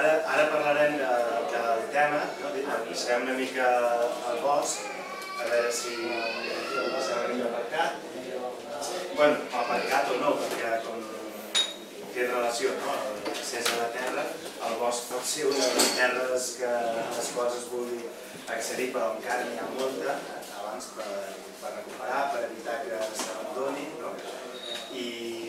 Ara parlarem del tema, deixarem una mica al bosc, a veure si deixem una mica aparcat. Bueno, aparcat o no, perquè com té relació, l'accés a la terra, el bosc pot ser una de les terres que les coses vulgui accedir, però encara n'hi ha molta abans per recuperar, per evitar que s'abandoni. I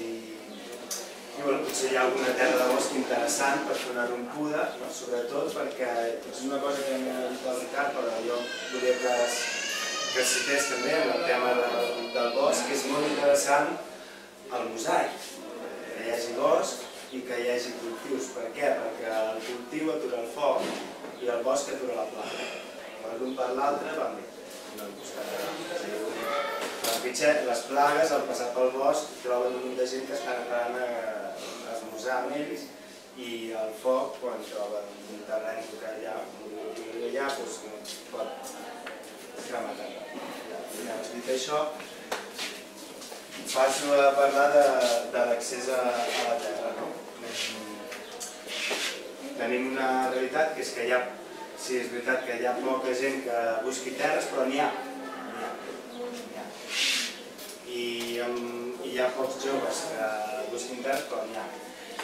potser hi ha alguna terra de bosc interessant per fer una rompuda, sobretot perquè és una cosa que m'ha dit el Ricard, però jo volia que cités també en el tema del bosc, que és molt interessant el mosaic, que hi hagi bosc i que hi hagi cultius. Per què? Perquè el cultiu atura el foc i el bosc atura la plaga. L'un per l'altre van bé. Les plagues, al passar pel bosc, troben un munt de gent que estan esperant a esmorzar amb ells, i el foc, quan troben un terreny que hi ha, pot cremar terra. Dit això, passo a parlar de l'accés a la terra. Tenim una realitat que és que hi ha, sí, és veritat que hi ha poca gent que busqui terres, però n'hi ha. I hi ha pocs joves que busquin terres, però n'hi ha.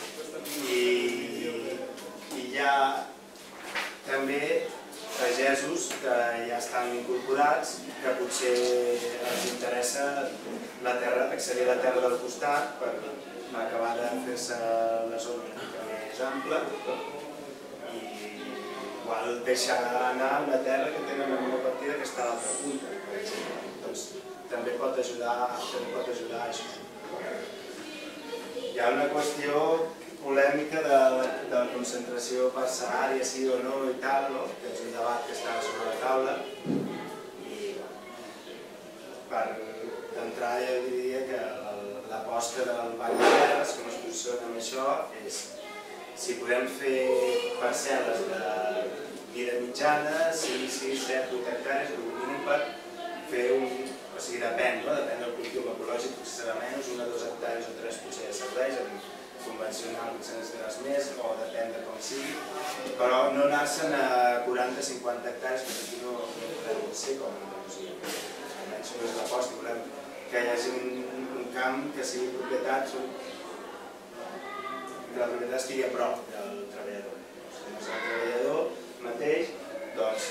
I hi ha també pagesos que ja estan incorporats, que potser els interessa accedir a la terra del costat per acabar de fer-se la zona una mica més ampla i igual deixar anar una terra que tenen en una partida que està a l'altra punta, per exemple. Doncs també pot ajudar a això. Hi ha una qüestió polèmica de la concentració parcel·lària, sí o no i tal, que és un debat que està sobre la taula. I per entrar jo diria que l'aposta del Banc de Terres, com es posiciona amb això, és si podem fer parcel·les de mida mitjana, 5, 6, 7, 8 hectàrees, el mínim per fer un... O sigui, depèn del cultiu ecològic, potser serà menys, 1 o 2 hectàrees o 3 potser ja serveix, convencional potser necessitaràs més, o depèn de com sigui, però no anar-se'n a 40-50 hectàrees, perquè aquí no podem ser com a Andalusia. Almenys no és l'aposta, volem que hi hagi un camp que sigui propietat, que la propietat estigui a prop del treballador. Si no és el treballador mateix, doncs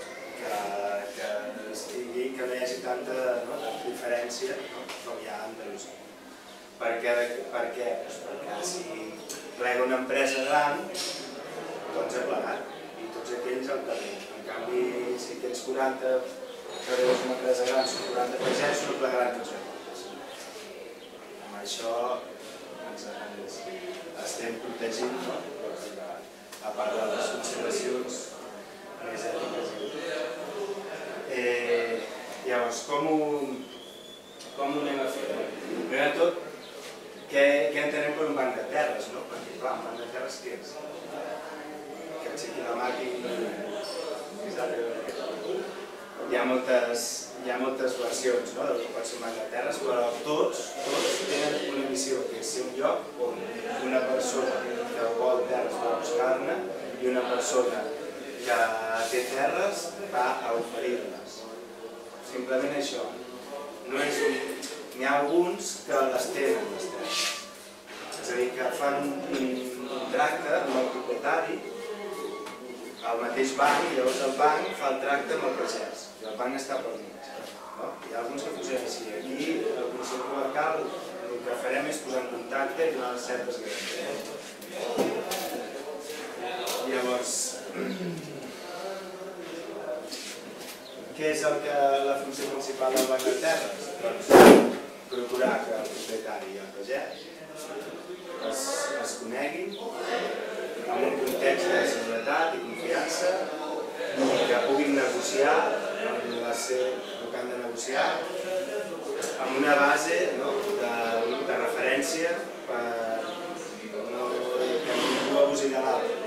que no hi hagi tanta diferència com hi ha a Andalusia. Per què? Perquè si plega una empresa gran, doncs ha plegat, i tots aquells al carrer. En canvi, si tens 40 treballadors d'una empresa gran, són 40 pagesos, no plegaran tots aquells. Amb això ens estem protegint, a part de les consideracions més ètiques. Llavors, com ho anem a fer? Primer de tot, què entenem per un banc de terres? Perquè, clar, un banc de terres què és? Que aixequi la màquina... Hi ha moltes versions del que pot ser un banc de terres, però tots tenen una missió, que és ser un lloc on una persona que vol terres va buscar-ne i una persona que té terres va a oferir-les. Simplement això. N'hi ha alguns que les tenen, les terres. És a dir, que fan un tracte amb el propietari, al mateix banc, i llavors el banc fa el tracte amb el pagès, i el banc està per mig. Hi ha alguns que funcionen així. Aquí, el Consell Comarcal, el que farem és posar en contacte i donar certes garanties. Llavors, què és la funció principal del banc de terres? Doncs procurar que el propietari i el pagès es coneguin en un context de seguretat i confiança i que puguin negociar el que han de negociar amb una base de referència per que ningú abusi de l'altre.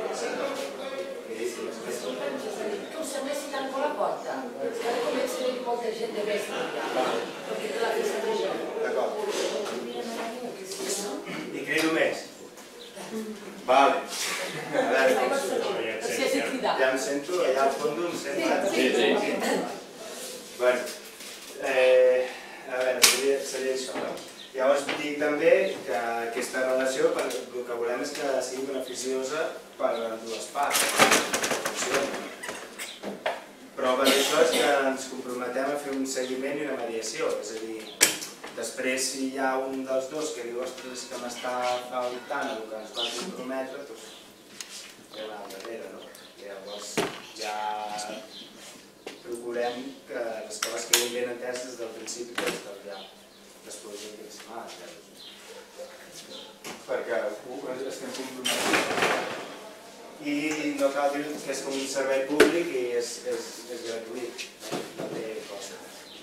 Que us semblessi tant com la porta. Ara comença a haver molta gent de més allà, perquè té la festa de gent. D'acord. I crido més. Vale. A veure. em sento, allà al fons em sento. Sí. Bueno, a veure, seria això, no? Llavors dic també que aquesta relació el que volem és que sigui beneficiosa per a les dues parts. Prova d'això és que ens comprometem a fer un seguiment i una mediació, és a dir, després si hi ha un dels dos que diu ostres, que m'està faltant el que ens va comprometre, doncs hi ha una darrere, no? Llavors ja procurem que les coses quedin ben enteses des del principi que ja després de les setmanes, perquè estem compromesos. I no cal dir que és com un servei públic i és gratuït, no té cost,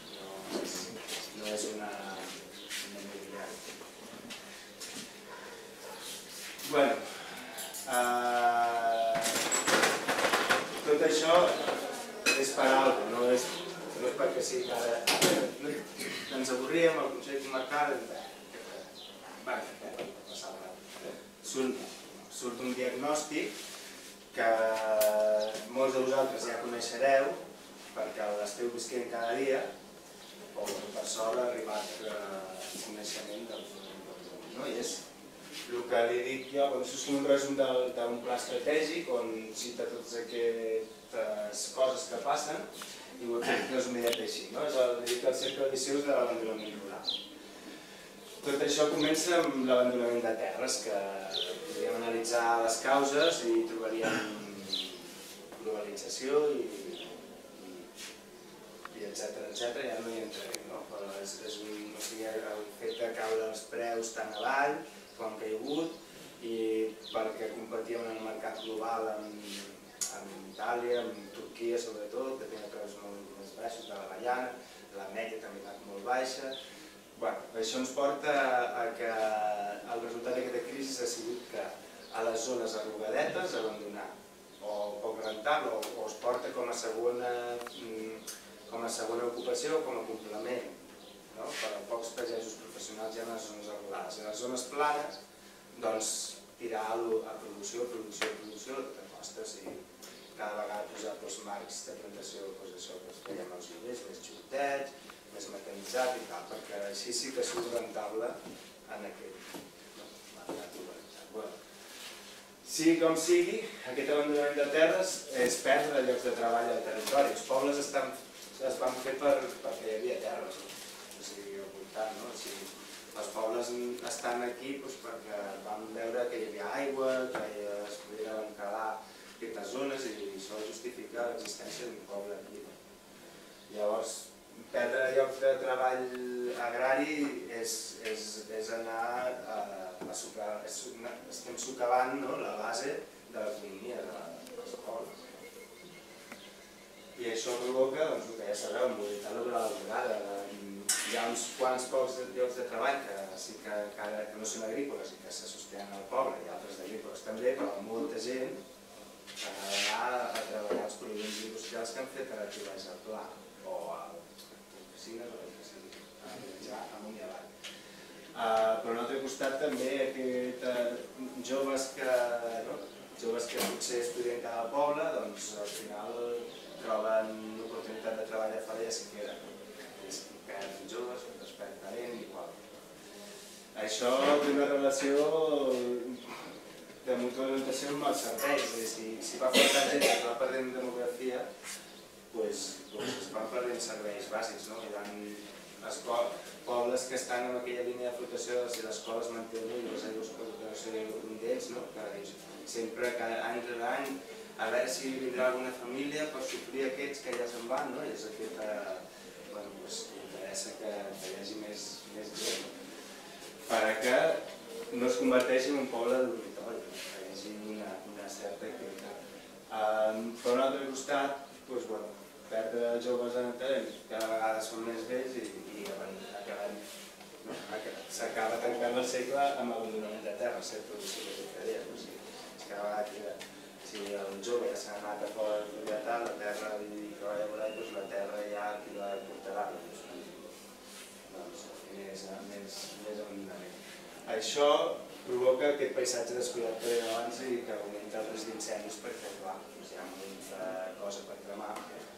no és una immobiliària. Bueno, tot això és per alguna cosa, no és perquè sí que ara ens avorríem al Consell Comarcal i surt un diagnòstic que molts de vosaltres ja coneixereu perquè l'esteu visquent cada dia o per sort ha arribat coneixement del no? I és el que li dic jo, és un resum d'un pla estratègic on cita totes aquestes coses que passen i ho he fet resumidet així, no? És el cercle viciós de l'abandonament rural. Tot això comença amb l'abandonament de terres, que podríem analitzar les causes i trobaríem globalització i etcètera, ja no hi entrarem, no? Però és el fet de caure els preus tan avall com han caigut i perquè competíem en el mercat global amb Itàlia, amb Turquia sobretot, que tenen preus molt més baixos, de la Baiana, la Meca també ha anat molt baixa. Això ens porta a que el resultat d'aquesta crisi ha sigut que a les zones arrugadetes abandonar o poc rentable o es porta com a segona ocupació o com a complement per a pocs pagesos professionals ja en les zones arrugades. I les zones planes, doncs, tirar a producció, a tota costa, cada vegada posar marcs de plantació, això que veiem als lloguers, més xutets, més mecanitzat i tal, perquè així sí que surt rentable en aquest mercat urbanitzat. Sigui com sigui, aquest abandonament de terres és perdre llocs de treball al territori. Els pobles es van fer perquè hi havia terres, o sigui, al voltant, no? Els pobles estan aquí perquè vam veure que hi havia aigua, que es podia encalar aquestes zones i això justifica l'existència d'un poble aquí. Llavors, perdre llocs de treball agrari és anar a sucar, estem socavant la base de l'economia dels pobles. I això provoca, el que ja sabeu, mobilitat laboral elevada. Hi ha uns quants pocs llocs de treball que no són agrícoles i que se sostenen al poble, i altres d'agrícoles també, però molta gent ha d'anar a treballar als polígons industrials que han fet per activar el pla o a oficines o el que sigui, a viatjar amunt i avall. Per un altre costat també joves que potser estudien cada poble, doncs al final troben l'oportunitat de treball a fora i ja s'hi queden. Es perden joves, es perd talent, igual. Això té una relació de mutua orientació amb els serveis, és a dir, si va faltant gent que va perdent demografia, doncs es van perdent serveis bàsics, no? Hi ha pobles que estan en aquella línia de flotació de si l'escola es manté o no, i les aigües no sé un d'ells, que sempre any rere any a veure si vindrà alguna família per suplir aquests que ja se'n van, i és aquest, interessa que hi hagi més gent, perquè no es converteixi en un poble dormitori, que hi hagi una certa activitat. Per un altre costat, perdre joves en el talent, cada vegada són més vells i s'acaba tancant el segle amb abandonament de terra, ser producció de diferents. Cada vegada queda, si el jove que s'ha anat a fora de propietat, la terra i que va llaborar, la terra ja qui la portarà, més abandonament. Això provoca aquest paisatge descuidat que deia abans i que augmenta el risc d'incendis perquè, clar, hi ha molta cosa per cremar.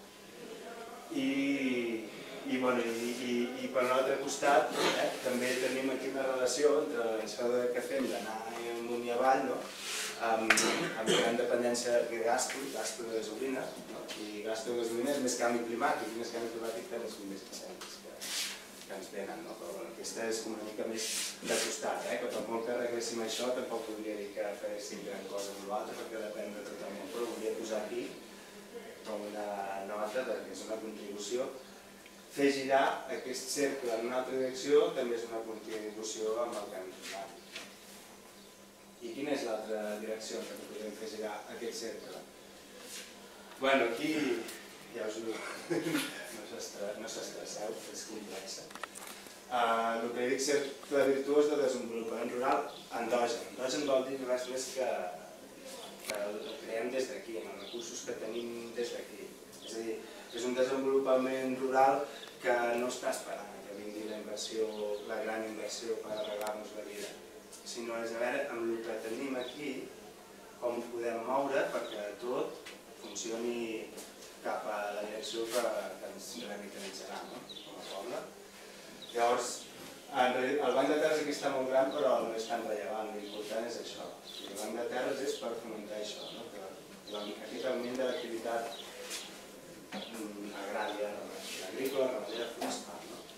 I per l'altre costat també tenim aquí una relació entre això que fem d'anar amunt i avall amb gran dependència de gasto de gasolina, i gasto de gasolina és més canvi climàtic, i més canvi climàtic també és més incendis que ens venen, però aquesta és una mica més de costat, que tampoc que arregléssim això tampoc podria dir que faréssim gran cosa amb l'altre perquè depèn de tot el món, però volia posar aquí com una nota que és una contribució. Fer girar aquest cercle en una altra direcció també és una contribució amb el canvi climàtic. I quina és l'altra direcció que podem fer girar aquest cercle? Bueno, aquí ja us ho dic, no s'estresseu, és complexa. El que dic cercle virtuós de desenvolupament rural endogen. Endogen vol dir res més que el creem des d'aquí, amb els recursos que tenim des d'aquí. És a dir, és un desenvolupament rural que no està esperant que vingui la gran inversió per arreglar-nos la vida, sinó és a veure amb el que tenim aquí com ho podem moure perquè tot funcioni cap a la direcció que ens revitalitzarà com a poble. Llavors, el banc de terres aquí està molt gran però no és tan rellevant, l'important és això. El banc de terres és per fomentar això, aquest augment de l'activitat agrària, agrícola, ramadera, forestal.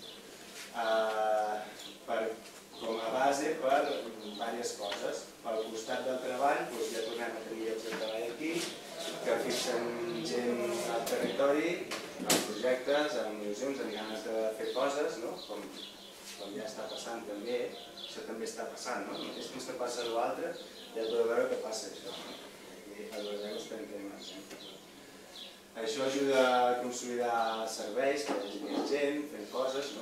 Com a base per diverses coses. Pel costat del treball ja tornem a tenir llocs de treball aquí que fixen gent al territori, amb projectes, amb il·lusions, amb ganes de fer coses, com ja està passant també. Això també està passant, el mateix temps que passa l'altre ja podeu veure que passa això. I el veureu estem temes. Això ajuda a consolidar serveis, que hi hagi més gent fent coses,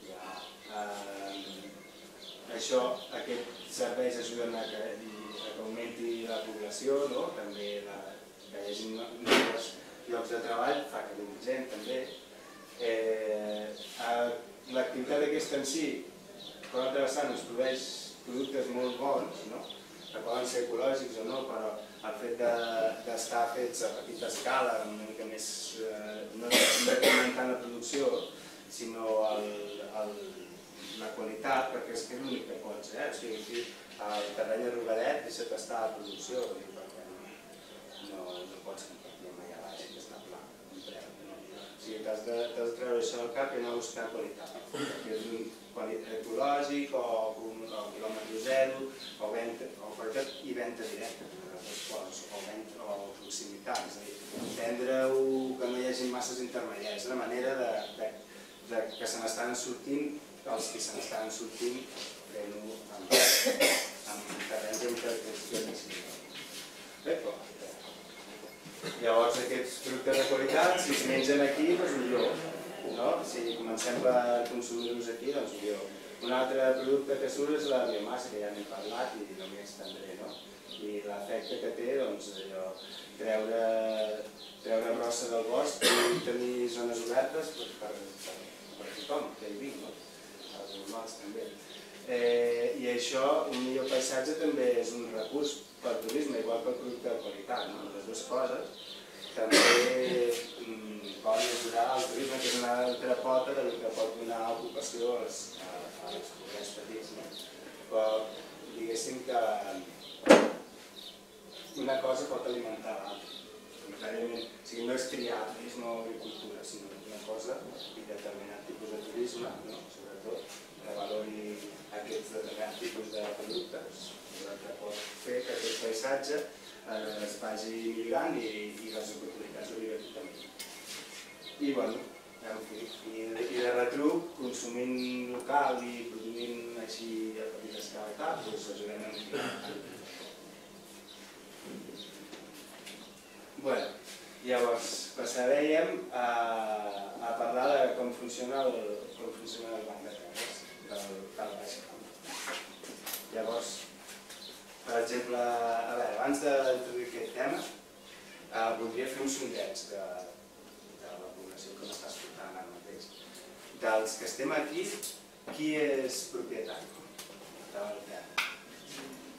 aquests serveis ajuden a que augmenti la població, també que hi hagi nous llocs de treball, fa que vingui gent també. L'activitat aquesta en si, per l'altra vessant, ens produeix productes molt bons, que poden ser ecològics o no, però el fet d'estar fets a petita escala, una mica més, no incrementant la producció, sinó la qualitat, perquè és l'únic que pots. O sigui, el terreny de Rogadet deixa d'estar a producció, perquè no pots compartir amb allà baix, que està pla, un preu. O sigui, t'has de treure això al cap i anar a buscar qualitat. Que és un ecològic o quilòmetre zero, o qualitat i venda directa, o proximitat, és a dir, vendre-ho que no hi hagi masses intermediaris, una manera que se n'estan sortint, els que se n'estan sortint fent-ho amb terrenys d'interpretació. Llavors aquests productes de qualitat, si es mengen aquí, doncs millor. Si comencem per consumir-los aquí, doncs millor. Un altre producte que surt és la biomassa, que ja n'he parlat i no m'hi estendré. I l'efecte que té, doncs, treure brossa del bosc i tenir zones obertes per tothom, que hi vinc, els animals també. I això, un millor paisatge també és un recurs pel turisme, igual que el producte de qualitat. Les dues coses també poden ajudar al turisme, que és una altra pota del que pot donar ocupació als comerços petits. Però diguéssim que una cosa pot alimentar l'altra. O sigui, no és triar turisme o agricultura, sinó una cosa i determinat tipus de turisme, sobretot, que valori aquests determinats tipus de productes, que pot fer que aquest paisatge es vagi millorant i les oportunitats de viure també. I, bueno, en fi, i de retruc, consumint local i produint així a petita escala i tal, doncs ajudem a millorar. Bé, llavors passarem a parlar de com funciona el banc de terres del Baix Camp. Llavors, per exemple, abans d'introduir aquest tema, voldria fer un sondeig de la població que m'està escoltant ara mateix. Dels que estem aquí, qui és propietari de la terra?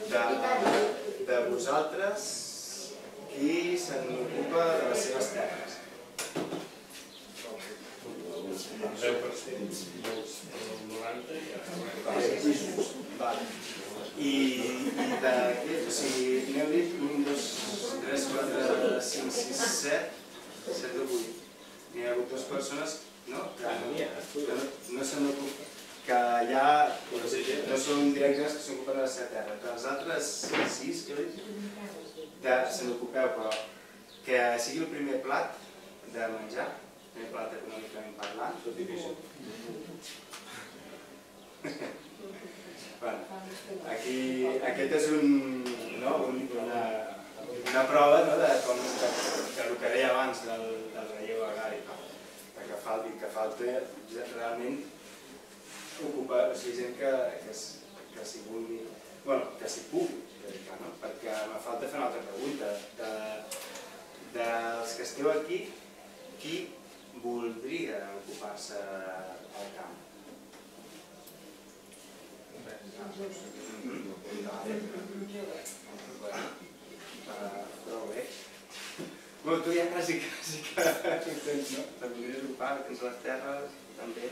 de vosaltres qui se n'ocupa de les seves terres. 10%, molts, el 90% ja. I d'aquests, o sigui, n'heu dit 1, 2, 3, 4, 5, 6, 7, 7 o 8. N'hi ha hagut 2 persones, no? Que no se n'ocupen, que ja no són directes que s'ocupen de la seva terra. Que els altres 6, que heu dit, se n'ocupeu, però que sigui el primer plat de menjar, el primer plat econòmicament parlant, tot difícil. Aquest és una prova de el que deia abans del relleu agrari, que falta realment ocupar gent que s'hi vulgui, que s'hi pugui dedicar, perquè me falta fer una altra pregunta. Dels que esteu aquí, qui voldria ocupar-se al camp? Prou bé. Bueno, tu ja quasi que tens, no? Te voldries ocupar, tens les terres, també.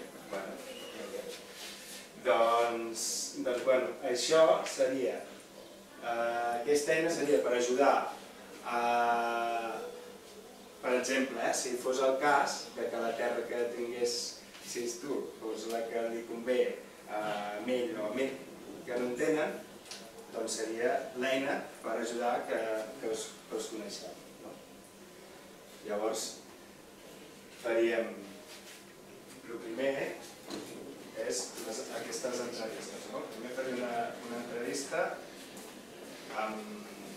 Doncs, això seria, aquesta eina seria per ajudar a, per exemple, si fos el cas que la terra que tinguessis tu fos la que li convé a ell o a mi, que no en tenen, doncs seria l'eina per ajudar que us coneixeu. Llavors, faríem, el primer és aquestes entrevistes. Primer faríem una entrevista amb...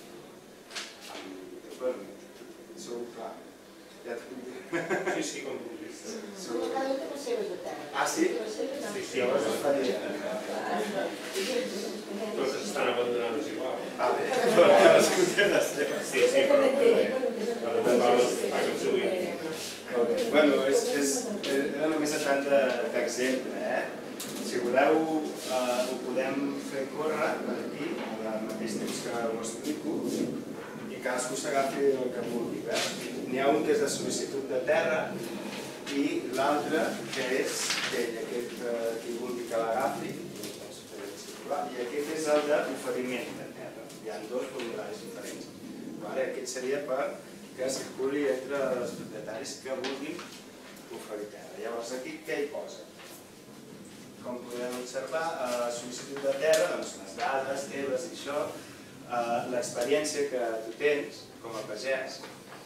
Sou clar, ja t'ho puc dir. Sí, com vulguis. Cada un té les seves de terra. Ah, sí? Sí, llavors us faria. Tots estan abandonades igual. Però cadascú té les seves. Sí, però fa que ens oïm. Bueno, era només a tant d'exemple. Si voleu, ho podem fer córrer per aquí, al mateix temps que ho explico, i cadascú s'agafi el que vulgui. N'hi ha un que és de sol·licitud de terra i l'altre que és qui vulgui que l'agafi, i aquest és el d'oferiment de terra. Hi ha 2 formularis diferents. Aquest seria perquè circuli entre els propietaris que vulguin oferir terra. Llavors aquí què hi posa? Com podem observar, a la sol·licitud de terra, doncs les dades teves i això, l'experiència que tu tens com a pagès,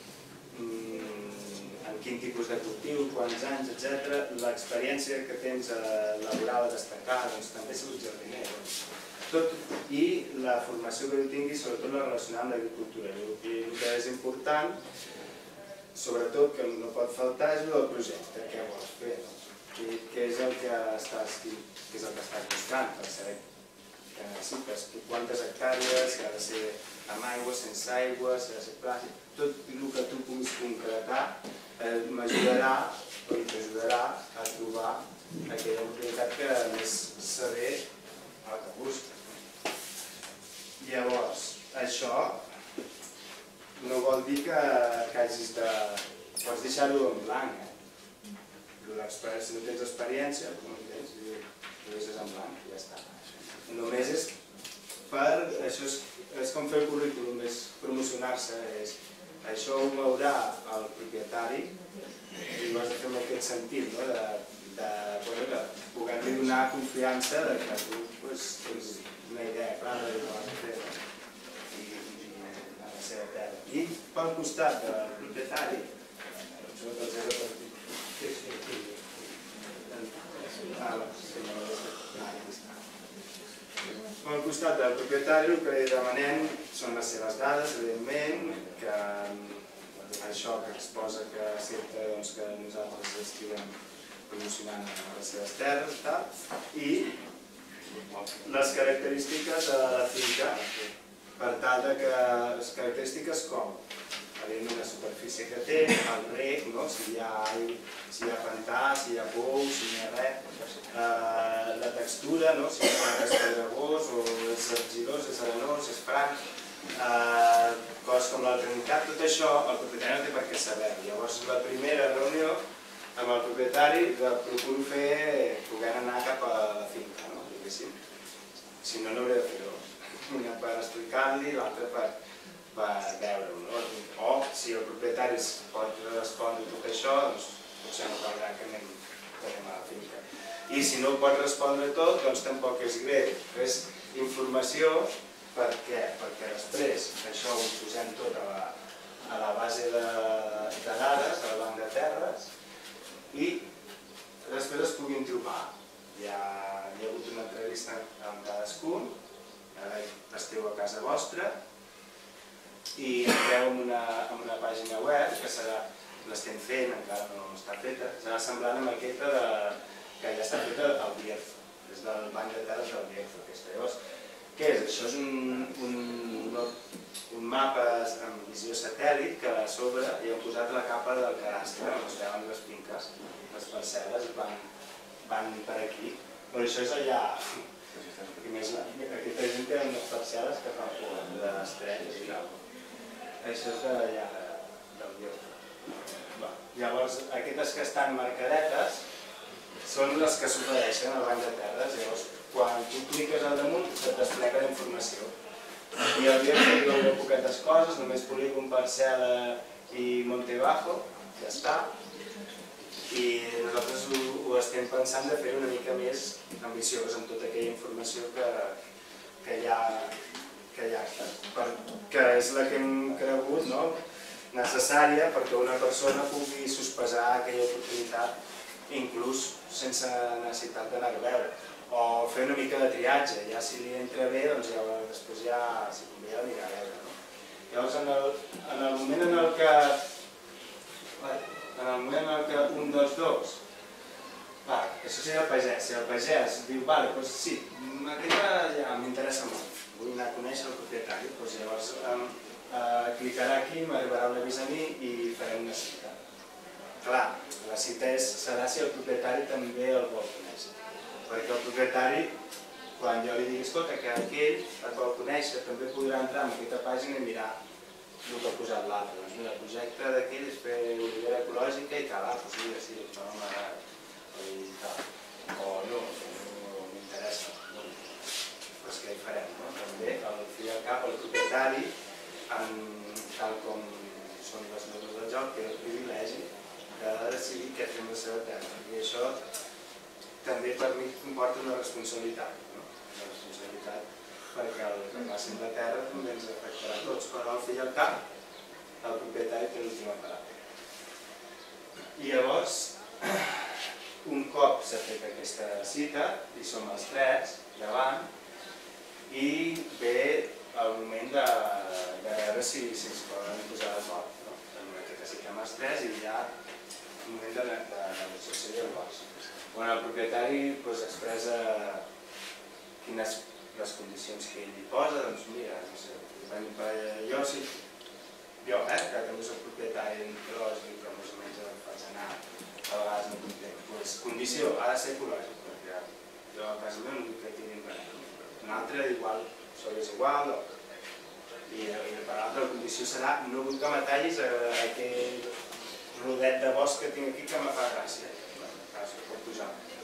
en quin tipus de cultiu, quants anys, etc. L'experiència que tens laboral a destacar, doncs també si ets jardiner. I la formació que tu tinguis, sobretot la relacionada amb l'agricultura. El que és important, sobretot que no pot faltar, és el projecte, què vols fer, què és el que estàs buscant per saber que necessites, quantes hectàrees, si ha de ser amb aigua, sense aigua, si ha de ser plàstic, tot el que tu puguis concretar m'ajudarà o t'ajudarà a trobar aquella oportunitat que més saber el que busca. Llavors, això no vol dir que hagis de... Pots deixar-ho en blanc. Si no tens experiència, no en tens, ho deixes en blanc i ja està. Només és per... Això és com fer el currículum, és promocionar-se. Això ho veurà el propietari i ho has de fer en aquest sentit, de poder-li donar confiança que tu tens una idea clara de què vas a fer a la seva terra. I pel costat del propietari, això te'ls he repartit. Al costat del propietari el que li demanem són les seves dades, evidentment, que això que exposa que accepta que nosaltres estiguem promocionant les seves terres i les característiques de la finca, per tal que les característiques com evidentment la superfície que té, el rec, si hi ha pantà, si hi ha pou, si no hi ha res, la textura, si és pedregós o és argilós, és arenós, és franc, coses com l'alcalinitat, tot això el propietari no té per què saber-ho. Llavors la primera reunió amb el propietari procuro poder anar cap a la finca, diguéssim. Si no, no hauré de fer-ho. Una per explicar-li, l'altra per veure-ho. O si el propietari pot respondre tot això, doncs potser no caldrà que anem a la finca. I si no ho pot respondre tot, doncs tampoc és greu. És informació. Per què? Perquè després això ho posem tot a la base de dades, al banc de terres, i després es puguin trobar. Hi ha hagut una entrevista amb cadascun, esteu a casa vostra, i entreu en una pàgina web que l'estem fent, encara no està feta, serà semblant amb aquesta que ja està feta al Bierzo, des del banc de terres del Bierzo. Llavors, què és? Això és un mapa amb visió satèl·lit que a sobre hi hem posat la capa del cadastre, on es veuen les finques, les parcel·les van per aquí. Això és allà. Aquesta gent té unes parcel·les que fan por, d'estrelles i tal. Això és d'allà del Bierzo. Llavors, aquestes que estan marcadetes són les que s'ofereixen al banc de terres. Llavors, quan tu cliques al damunt, se't desplega la informació. I al Bierzo hi ha poquetes coses, només polígon, parcel·la i monte bajo, ja està. I nosaltres ho estem pensant de fer una mica més ambiciós amb tota aquella informació que hi ha, que és la que hem cregut necessària perquè una persona pugui sospesar aquella oportunitat inclús sense necessitat d'anar a veure. O fer una mica de triatge, ja si li entra bé, doncs després ja, si convé, ja anirà a veure. Llavors, en el moment en el que un dels dos, això seria el pagès, si el pagès diu, vale, doncs sí, aquesta ja m'interessa molt, vull anar a conèixer el propietari, doncs llavors clicarà aquí, m'arribarà un avís a mi i farem una cita. Clar, la cita serà si el propietari també el vol conèixer. Perquè el propietari, quan jo li digui, escolta, que aquell et vol conèixer, també podrà entrar en aquesta pàgina i mirar el que ha posat l'altre. Doncs mira, el projecte d'aquell és fer olivera ecològica i tal, doncs mira, sí, això no m'agrada. I tal. O no m'interessa. Doncs què hi farem, no? També, al fi i al cap, el propietari, tal com són les normes del joc, té el privilegi de decidir què fer amb la seva terra. I això també per mi comporta una responsabilitat, perquè el que passi amb la terra també ens afectarà a tots, però al fi i al cap el propietari té l'última paraula. I llavors, un cop s'ha fet aquesta cita, i som els tres davant, i ve el moment de veure si ens poden posar d'acord en aquesta cita amb els tres i hi ha un moment de negociació i llavors. Quan el propietari expressa quines les condicions que ell hi posa, doncs mira, no sé, jo, que també soc propietari ecològic, però més o menys el faig anar, a vegades no content. Condició, ha de ser ecològic, perquè jo a casa meva no vull que tinguin res. Un altre, igual, això és igual, i per l'altre la condició serà no vull que me tallis aquell rodet de bosc que tinc aquí que me fa gràcia. Pot pujar.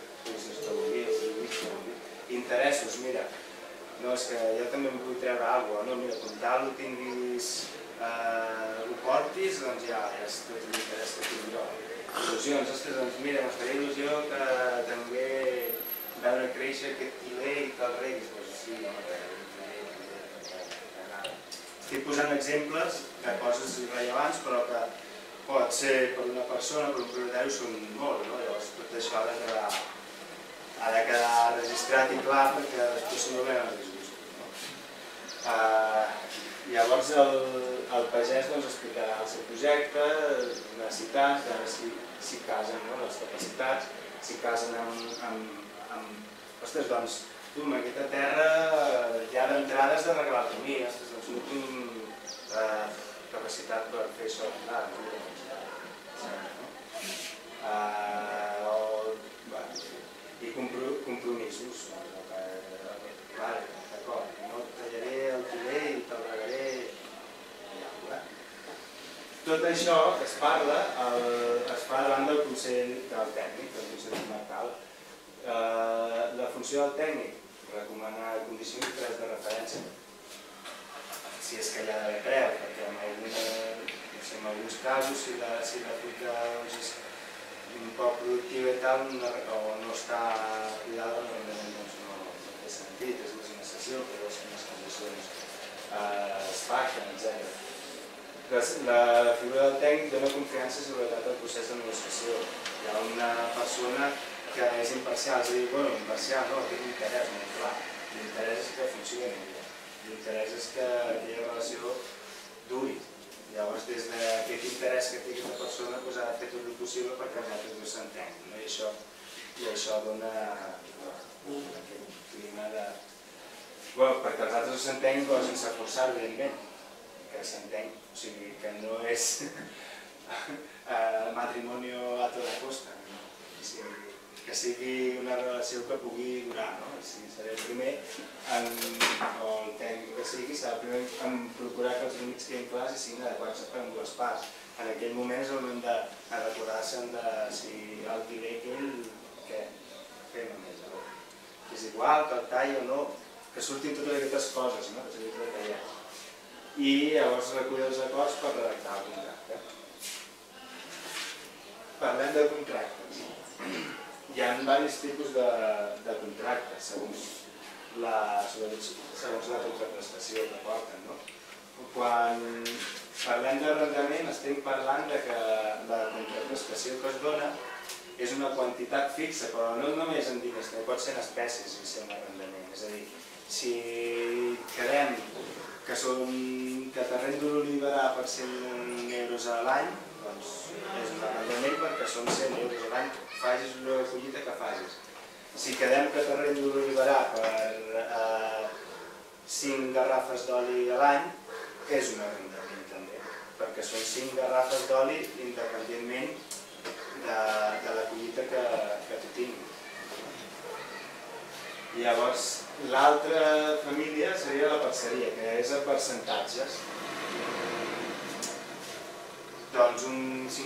Interessos, mira, no, és que jo també em vull treure alguna cosa, no, mira, com tal ho tinguis, ho portis, doncs ja és tot l'interès que tinc jo. Il·lusions, ostres, doncs mira, m'estaria il·lusió que també veure créixer aquest tiler i que el reguis, doncs sí, no m'agrada. Estic posant exemples de coses irrellevants, però que pot ser per una persona, per un propietari, són molt, no? Llavors tot això ha de quedar registrat i clar perquè després no venen els disgustos. Llavors el pagès explicarà el seu projecte, les necessitats, veure si casen les capacitats, si casen amb... Ostres, doncs, tu, amb aquesta terra ja d'entrada has de regalar el camí, ostres, doncs no tinc capacitat per fer això. I compromisos. D'acord, no et tallaré el filer i te'l regaré. Tot això es parla davant del Consell Tècnic, del Consell Comarcal. La funció del tècnic, recomanar condicions i preus de referència, si és que hi ha d'haver preu, perquè en alguns casos, si la fruita és un poc productiva i tal, o no està cuidada, no té sentit, és més una sessió, però si les condicions es baixen, etc. La figura del tècnic dona confiança i seguretat al procés de negociació. Hi ha una persona que és imparcial, és a dir, bueno, imparcial no, té un interès molt clar. L'interès és que funcioni, l'interès és que aquella relació duri. Llavors, des d'aquest interès que té aquesta persona, ha de fer tot el possible perquè els altres no s'entenguin. I això dona aquest clima de... Perquè els altres no s'entenguin, però sense forçar, evidentment, que s'entengui. O sigui, que no és matrimonio a toda costa, que sigui una relació que pugui durar. Si seré el primer, o el tècnic que sigui, serà el primer en procurar que els límits quedin clars i siguin adequats per ambdues parts. En aquell moment és el moment de recordar-se de si el diré aquell, què fem amb ell. És igual que el tall o no, que surtin totes aquestes coses, que s'hagin de tallar. I llavors recollir els acords per redactar el contracte. Parlem de contractes. Hi ha diversos tipus de contractes, segons la contraprestació que porten. Quan parlem d'arrendament estem parlant que la contraprestació que es dona és una quantitat fixa, però no només en diners, també pot ser en espècies i ser un arrendament. És a dir, si quedem que t'arrendo l'oliverar per 100 euros a l'any, doncs és un arrendament perquè són 100 euros a l'any, facis la collita que facis. Si quedem que t'arrendo l'oliverar per 5 garrafes d'oli a l'any, és un arrendament també, perquè són 5 garrafes d'oli independentment de la collita que tu tinguis. Llavors, l'altra família seria la parceria, que és a percentatges. Doncs un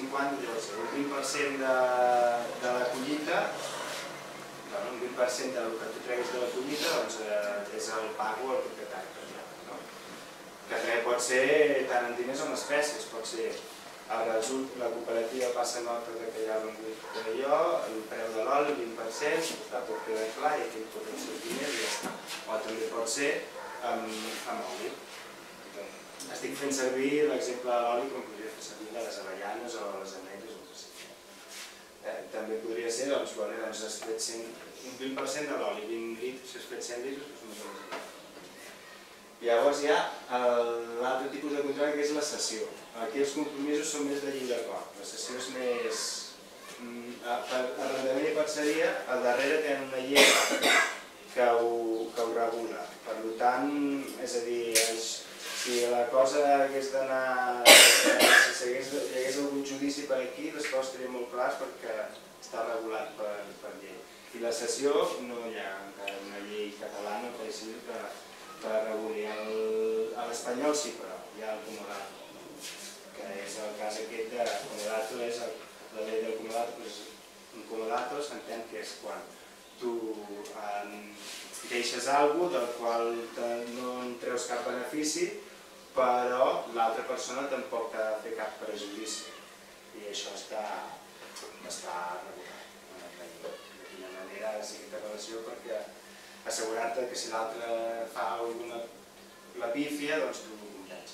20% de la collita, un 20% del que tu treguis de la collita és el pago al propietari. Que també pot ser tant en diners com en espècies, pot ser la cooperativa passa nota que ja l'hem dit jo, el preu de l'oli, 20%, està tot queda clar i aquí pot ser diners i ja està. O també pot ser amb oli. Estic fent servir l'exemple de l'oli com podria fer servir les avellanes o les ametlles o no sé. També podria ser, doncs, has fet un 20% de l'oli, 20 litres, si has fet 100 litres, doncs més o menys. Llavors hi ha l'altre tipus de contracte que és la cessió. Aquí els compromisos són més de lliure acord. La cessió és més... Per arrendament i parceria, al darrere tenen una llei que ho regula. Per tant, és a dir, si la cosa hagués d'anar... Si hi hagués algun judici per aquí, les coses estarien molt clares perquè està regulat per llei. I la cessió no hi ha encara una llei catalana per regular. A l'espanyol sí, però hi ha el comodato, que és el cas aquest de comodato, és la llei del comodato. Un comodato s'entén que és quan tu deixes alguna cosa del qual no en treus cap benefici, però l'altra persona tampoc ha de fer cap prejudici. I això està regulat. De quina manera ha de ser aquesta relació perquè assegurar-te que si l'altre fa la pífia, doncs tu ho compenses.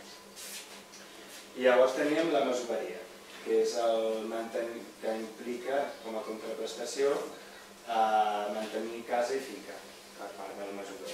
I llavors teníem la masoveria, que és el que implica com a contraprestació mantenir casa i finca per part del masover.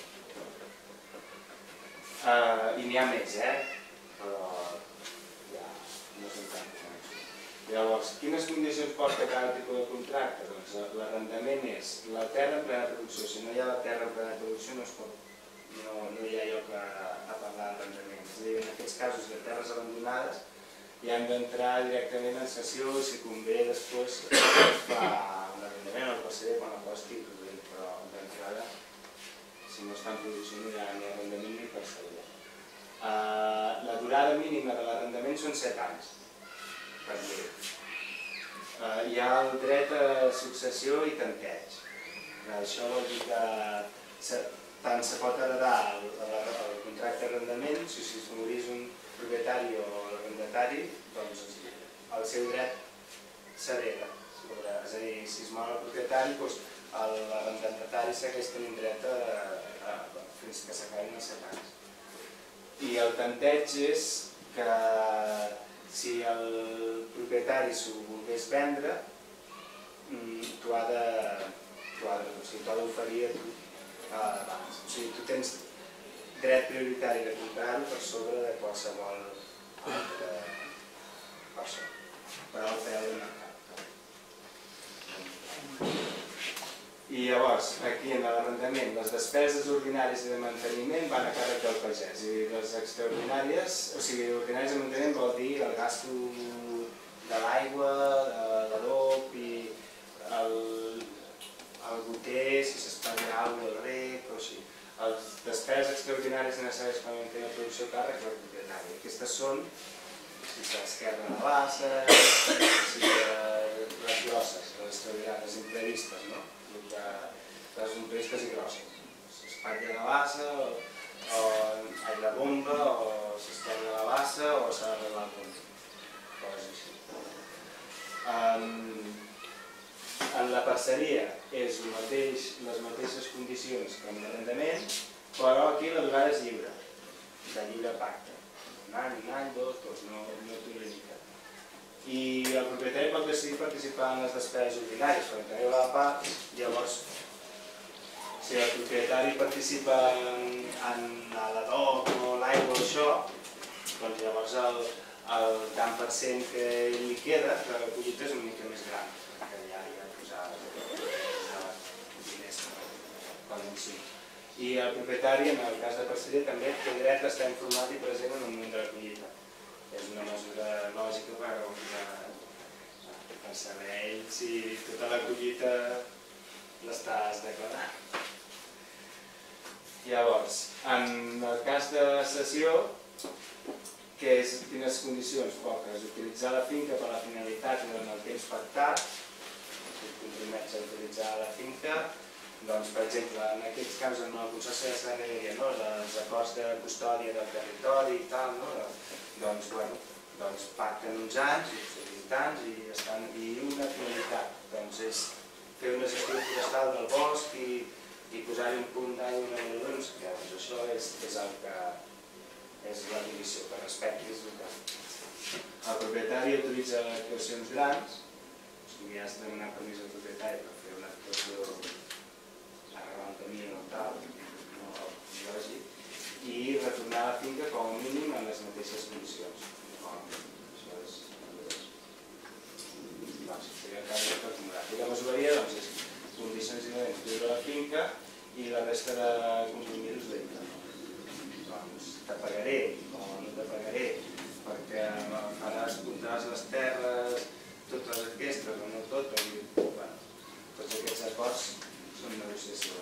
I n'hi ha més, però ja no són tant. Llavors, quines condicions porta cada tipus de contracte? Doncs l'arrendament és la terra en plena producció. Si no hi ha la terra en plena producció no no hi ha lloc a parlar d'arrendament. És a dir, en aquests casos de terres abandonades hi han d'entrar directament en sessió i si convé després fa un arrendament al parceller quan la cosa estigui produint, però d'entrada si no està en producció no hi ha ni arrendament ni parceller. La durada mínima de l'arrendament són 7 anys per llei. Hi ha el dret a successió i tanteig. Això vol dir que tant se pot heredar el contracte d'arrendament, si es morís un propietari o l'arrendatari, doncs el seu dret s'hereda. És a dir, si es mor el propietari, l'arrendatari segueix tenint dret fins que s'acabin els 7 anys. I el tanteig és que si el propietari s'ho volgués vendre, t'ho ha d'oferir a tu abans. O sigui, tu tens dret prioritari de comprar-ho per sobre de qualsevol altra persona, per al preu de mercat. I llavors, aquí en l'arrendament, les despeses ordinàries i de manteniment van a càrrec del pagès i les extraordinàries, o sigui, ordinàries de manteniment vol dir el gasto de l'aigua, de l'adob i el goter, si s'espatllarà alguna del rec o així. Les despeses extraordinàries necessàries per mantenir la producció a càrrec del propietari. Aquestes són si s'esquerda la bassa, si les grosses, les extraordinàries, les imprevistes, no? Les imprevistes i grosses. S'espatlla la bassa, o la bomba, o s'esquerda la bassa, o s'ha d'arreglar el bomba. Coses així. En la parceria és les mateixes condicions que en l'arrendament, però aquí la durada és lliure, de lliure pacte. Un any, dos, no t'ho limita. I el propietari pot decidir participar en les despeses ordinàries, quan teniu la part, llavors, si el propietari participa en l'adob o l'aigua o això, doncs llavors el tant per cent que li queda de la collita és una mica més gran, perquè ja hi ha posat diners per l'encí. I el propietari, en el cas de parceria, també té dret d'estar informat i present en el moment de la collita. És una mesura lògica per saber ell si tota la collita l'estàs declarant. Llavors, en el cas de cessió, quines condicions? Poques. Utilitzar la finca per la finalitat durant el temps pactat, compromets a utilitzar la finca, doncs, per exemple, en aquests casos en el consorci de Sagrera, els acords de custòdia del territori i tal, doncs pacten uns anys, 20 anys i una finalitat és fer una gestió forestal del bosc i posar-hi un punt d'aigua en el doncs això és el que és la condició que respectis el que el propietari utilitza actuacions grans, o sigui, has de demanar permís al propietari per fer una actuació arreglar un camí o tal, no lògic, i retornar a la finca com a mínim en les mateixes condicions. Això és seria el cas de l'acumulat. I la masoveria és condicions inherents viure a la finca i la resta de compromisos d'entre. Doncs te pagaré o no te pagaré perquè comptaràs les terres, totes aquestes o no totes, tots aquests acords són negociació.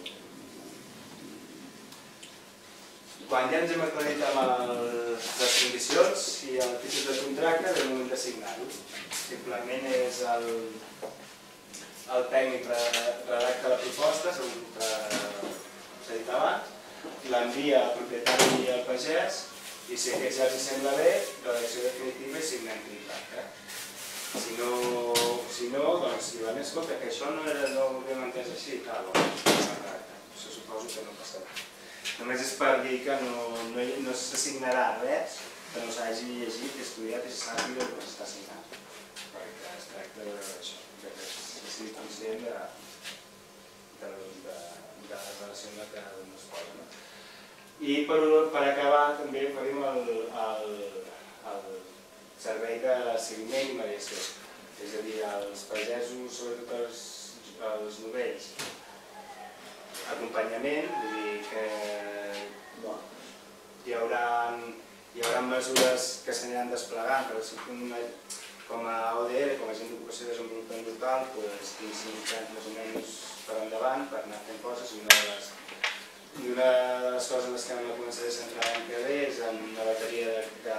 Quan ja ens hem aclarit amb les condicions i el tipus de contracte, és el moment de signar-ho. Simplement és el tècnic redacta la proposta, segur que s'ha dit abans, l'envia al propietari i al pagès i si aquest ja els sembla bé, la redacció definitiva i signem contracte. Si no, doncs diuen, escolta, que això no ho havíem entès així, clar, això suposo que no passarà. Només és per dir que no s'assignarà res que no s'hagi llegit, estudiat i se sàpiga que s'està assignat. Perquè es tracta d'això, que sigui conscient de la relació en la que es posa. I per acabar també oferim el servei de seguiment i mediació. És a dir, els pagesos, sobretot els novells, acompanyament, vull dir que hi haurà mesures que s'aniran desplegant, però com a ODR, com a agent d'ocupació i desenvolupament local, 5 anys més o menys per endavant per anar fent coses, i una de les coses en les que me començaré a centrar l'any que ve és en una bateria de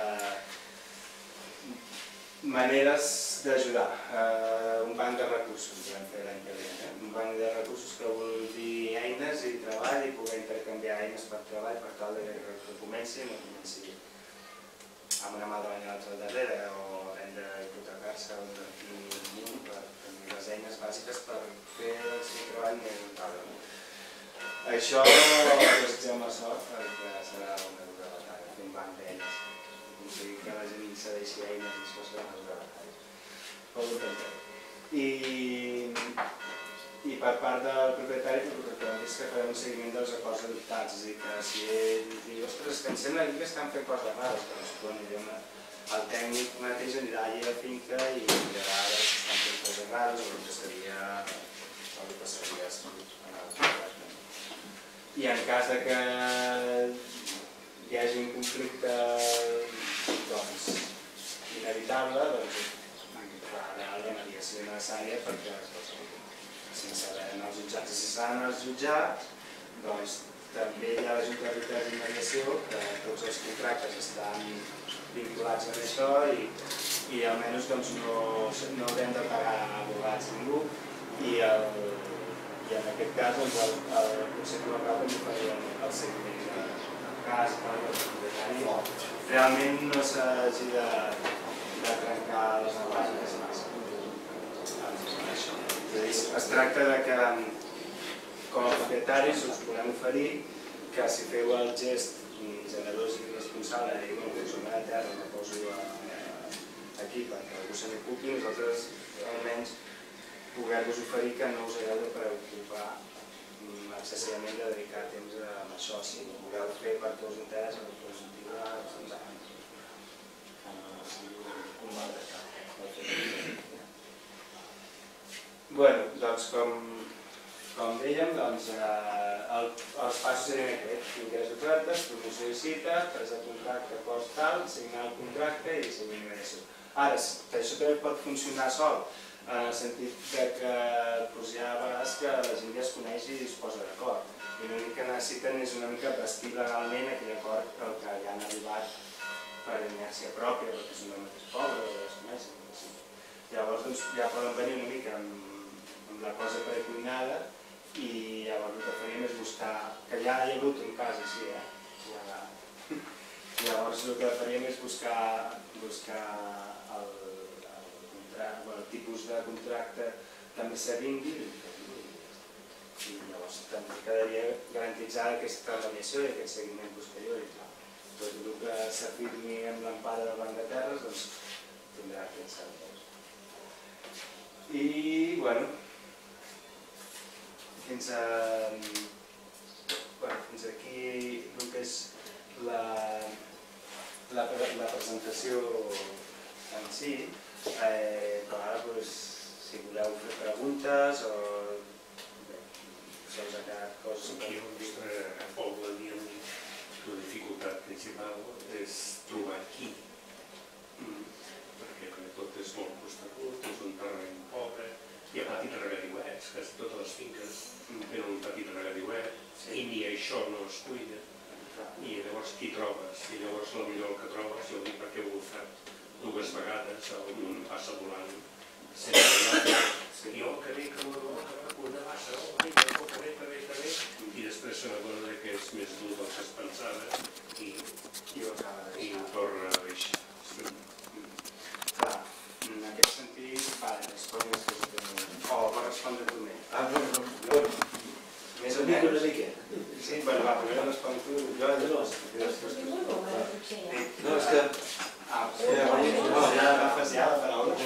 maneres d'ajudar, un banc de recursos vam fer l'any que ve, un banc de recursos que vol dir eines i treball i poder intercanviar eines per treball per tal que comenci no comenci amb una mà davant i l'altra al darrere o hem d'hipotecar-se o d'invertir amunt per tenir les eines bàsiques per fer el seu treball més notable. Això desitgem la sort perquè serà una dura batalla, fer un banc d'eines, aconseguir que la gent cedeixi eines i això serà una dura batalla. Ho intentarem. I per part del propietari, el que hem vist que farem un seguiment dels acords adoptats, és a dir, que si ell diu, ostres, que em sembla que estan fent coses rares, que no s'ho anirem el tècnic mateix anirà allà a la finca i mirarà a veure si estan fent coses rares o el que seria en el contracte. I en cas que hi hagi un conflicte inevitable, farà la mediació necessària perquè sense haver d'anar als jutjats. I si s'ha d'anar als jutjats, doncs també hi ha la Junta d'Arbitratge i Mediació, que tots els contractes estan vinculats a això i almenys no haurem de pagar abogats a ningú i en aquest cas el Consell Local també faria el seguiment del cas perquè el propietari realment no s'hagi de trencar les avances massa. Es tracta que com a propietaris us volem oferir que si feu el gest generós i responsable de dir que us de terra no poso aquí perquè algú se n'ocupi, nosaltres almenys poder-vos oferir que no us hagueu de preocupar excessivament de dedicar temps a això, si ho voleu fer perquè us interessa, perquè us motiva, un mal de cap. Bé, doncs com dèiem, els passos serien aquests, ingrés d'ofertes, promoció i cita, presa de contracte, cost tal, signar el contracte i seguir mediació. Ara, això també pot funcionar sol, en el sentit que hi ha vegades que la gent ja es coneix i es posa d'acord. I l'únic que necessiten és una mica vestir legalment aquell acord al que ja han arribat per inèrcia pròpia, perquè són del mateix poble o es coneixen. Llavors ja poden venir una mica amb la cosa precuinada i llavors el que faríem és buscar, que ja hi ha hagut un cas així, llavors el que faríem és buscar el tipus de contracte que més s'avingui i llavors també quedaria garantitzada aquesta mediació i aquest seguiment posterior i tal. Tot el que s'afirmi amb l'empara del Banc de Terres doncs tindrà aquests serveis. I, bueno, fins aquí el que és la presentació en si. Ara, si voleu fer preguntes o se us ha quedat coses... Aquí al nostre poble, diguem, la dificultat principal és trobar qui. Perquè tot és molt costagut, és un terreny pobre, hi ha petits regadiuets, quasi totes les finques tenen un petit regadiuet i ni això no es cuida. I llavors qui trobes? I llavors potser el que trobes, jo ho dic perquè ho he fet 2 vegades, un passa volant sense anar, jo que dic una bassa, i després se n'adona que és més dur del que es pensava i ho torna a deixar. Clar, en aquest sentit, respongues que o va respondre tu més. Més o menys. Una mica. Sí, bueno, va, primer respon tu. Jo No, és que... ja agafes ja la paraula.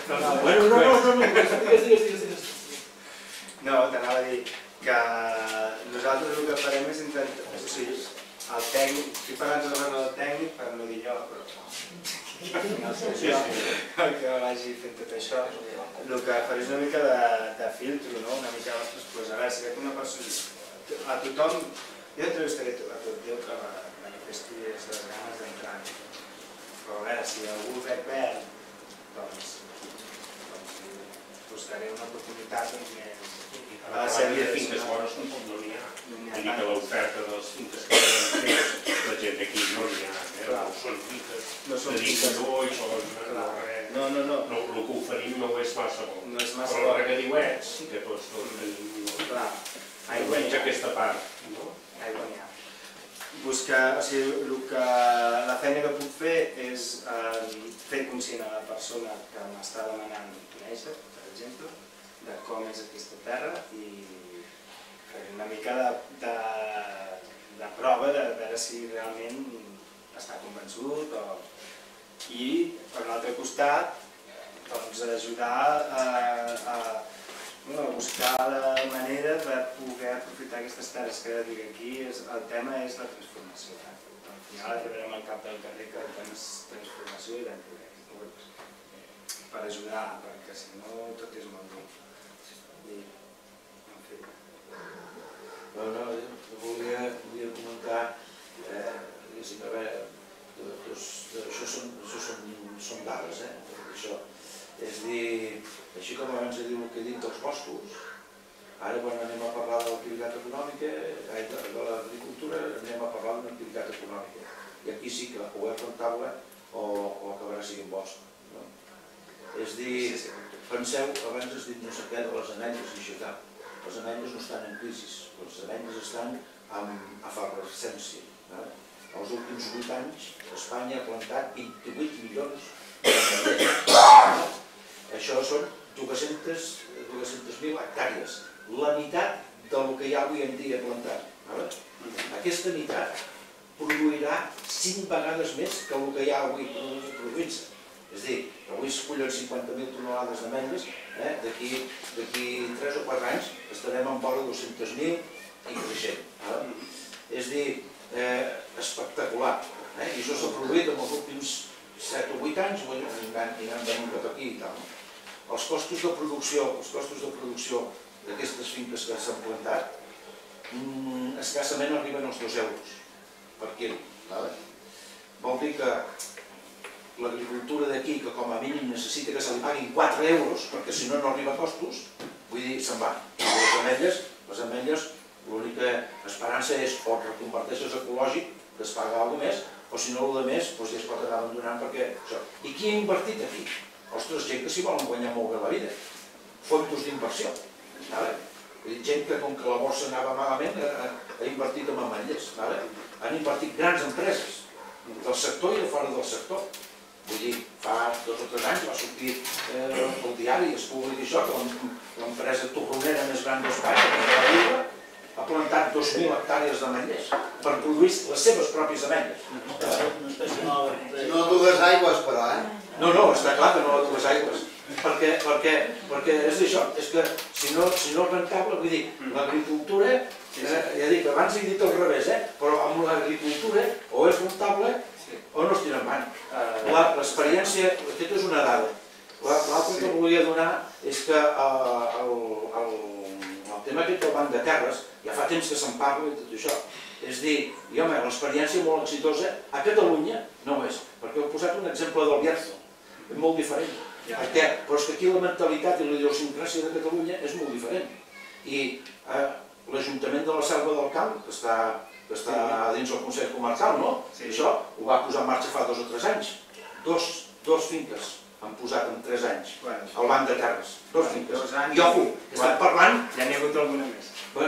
Digues. No, t'anava a dir que nosaltres el que farem és intentar... O sigui, el tècnic... Estic parlant del tècnic per no dir jo, però... Al final soc jo el que vagi fent tot això. El que faré és una mica de filtro, no? Una mica, ostres, doncs a veure, si veig una persona... A tothom Jo entrevistaré a tot Déu que manifesti les ganes d'entrar. Però a veure, si algú el veig verd, doncs buscaré una oportunitat més... A la sèrie de finques bones tampoc no n'hi ha. Vull dir que l'oferta de les finques que tenen fets, la gent d'aquí no n'hi ha, no són finques de dictadors o res. No. El que oferim no és massa bo. No és massa però bo. els regadiuets sí que tots tenim. Clar, Almenys aquesta part, no? aigua n'hi ha. Buscar, o sigui, la feina que puc fer és fer conscient a la persona que m'està demanant conèixer, per exemple, de com és aquesta terra i fer una mica de prova de veure si realment està convençut i, per l'altre costat, ajudar a buscar la manera de poder aprofitar aquestes terres que dic aquí. El tema és la transformació. Al final arribarem al cap del carrer que el tema és transformació i d'empoder per ajudar, perquè si no tot és molt dur. No, jo volia comentar, diguéssim, a veure, això són dades, això. És dir, així com abans he dit el que he dit dels boscos, ara quan anem a parlar de l'activitat econòmica, de l'agricultura, anem a parlar d'una activitat econòmica. I aquí sí que o és rentable o acabarà sent bosc. És dir, penseu, abans has dit no sé què de les ametlles i això tal. Les ametlles no estan en crisi, les ametlles estan en efervescència. Els últims 8 anys Espanya ha plantat 28 milions d'ametlles. Això són 200.000 hectàrees, la meitat del que hi ha avui en dia plantat. Aquesta meitat produirà 5 vegades més que el que hi ha avui produint-se. És a dir, avui es cullen 50.000 tonelades d'ametlles, d'aquí 3 o 4 anys estarem en vora 200.000 i creixent. És a dir, espectacular. I això s'ha produït en els últims 7 o 8 anys i n'han venut cap aquí i tal. Els costos de producció d'aquestes finques que s'han plantat escassament arriben als 2 euros per quilo. Vol dir que l'agricultura d'aquí, que com a mínim necessita que se li paguin 4 euros, perquè si no no arriba a costos, vull dir, se'n va. Les ametlles, l'única esperança és o et reconverteixes ecològic, que es paga alguna més, o si no, el més, ja es pot anar abandonant perquè... I qui ha invertit aquí? Ostres, gent que s'hi volen guanyar molt bé la vida. Fons d'inversió. Gent que, com que la borsa anava malament, ha invertit en ametlles. Han invertit grans empreses, del sector i de fora del sector. Vull dir, fa 2 o 3 anys va sortir el diari, es publica això, que l'empresa torronera més gran d'Espanya, ha plantat 2.000 hectàrees d'ametlles per produir les seves pròpies ametlles. No a 2 aigües, però, No, està clar que no a 2 aigües. Perquè és això, és que si no és rentable, vull dir, l'agricultura, ja dic, abans he dit al revés, però amb l'agricultura o és rentable o no es tira endavant. L'experiència, aquesta és una dada. L'altre que volia donar és que el tema aquest del banc de terres, ja fa temps que se'n parla i tot això. És dir, l'experiència molt exitosa a Catalunya no ho és, perquè heu posat un exemple del Bierzo, és molt diferent. Però és que aquí la mentalitat i la idiosincràsia de Catalunya és molt diferent. I l'Ajuntament de la Selva del Camp, que està dins del Consell Comarcal, això ho va posar en marxa fa 2 o 3 anys. 2 finques han posat en 3 anys el banc de terres. 2 finques. I ojo, estem parlant... Ja n'hi ha hagut alguna més.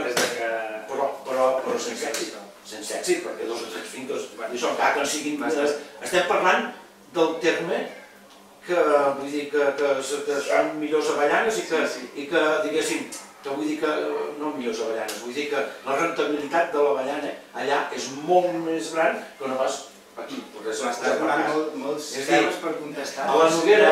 Però sense èxit. Sense èxit, perquè 2 o 3 finques... Això encara que en siguin... Estem parlant del terme que vull dir que són millors avellanes i que, diguéssim, que vull dir que no millors avellanes, vull dir que la rentabilitat de l'avellana allà és molt més gran que no pas aquí. M'estàs donant molts temes per contestar. A la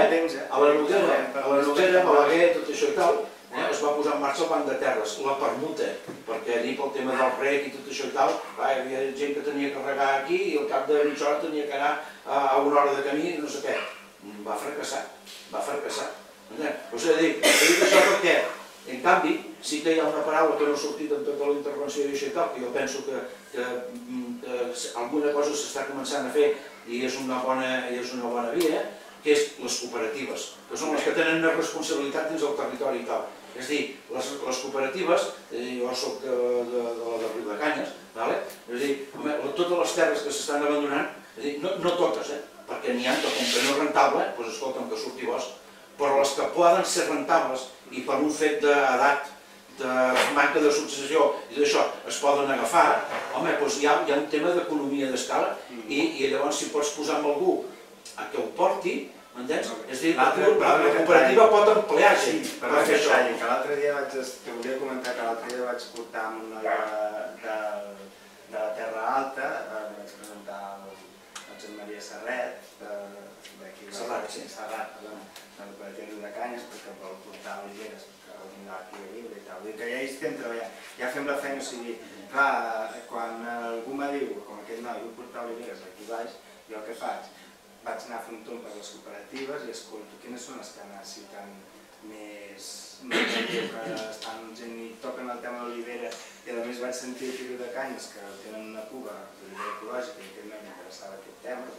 Noguera, Balaguer, tot això i tal, es va posar en marxa el banc de terres, la permuta, perquè allí pel tema del rec i tot això i tal, hi havia gent que tenia que regar aquí i al cap de mitja hora tenia que anar a 1 hora de camí i no sé què. Va fracassar. Us he dit això perquè canvi, sí que hi ha una paraula que no ha sortit en tota la intervenció i això i tal, que jo penso que alguna cosa s'està començant a fer i és una bona via, que és les cooperatives, que són les que tenen una responsabilitat dins del territori i tal. És a dir, les cooperatives, jo soc de la de Riudecanyes, és a dir, totes les terres que s'estan abandonant, no totes, perquè n'hi ha que com que no és rentable, doncs escolta'm, que surti bosc, però les que poden ser rentables i per un fet d'edat, de manca de successió i d'això es poden agafar, home, doncs hi ha un tema d'economia d'escala i llavors si pots posar amb algú a que ho porti, m'entens? És a dir, la cooperativa pot ampliar gent per fer això. Que l'altre dia te volia comentar que l'altre dia vaig portar amb un noi de la Terra Alta, vaig presentar el Josep Maria Serret, d'aquí Serrat, de l'operatiu de Canyes, perquè vol portar oliveres, que vol vindre aquí a viure i tal. Vull dir que ja hi estem treballant, ja fem la feina, o sigui, clar, quan algú me diu, com aquest noi, vull portar oliveres aquí baix, jo el que faig? Vaig anar a fer un tomb per les cooperatives i escolto quines són les que necessiten més que estan gent i toquen el tema de l'olivera i a més vaig sentir el Piru de Canyes que tenen una cuba d'olivera ecològica i que no m'interessava aquest tema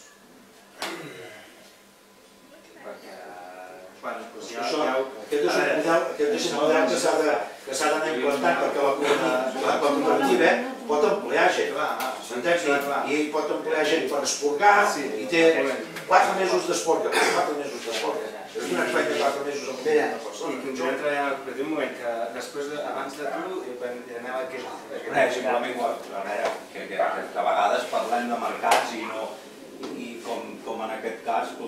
perquè aquest és un model que s'ha d'anar implantant perquè la cooperativa pot ampliar gent, s'entens? I pot ampliar gent per esporgar i té 4 mesos d'esporga, és un espai de 4 mesos amb una persona. I continuem treballant al cooperatiu un moment que després, abans de tu, hi anava aquest... que a vegades parlem de mercats i com en aquest cas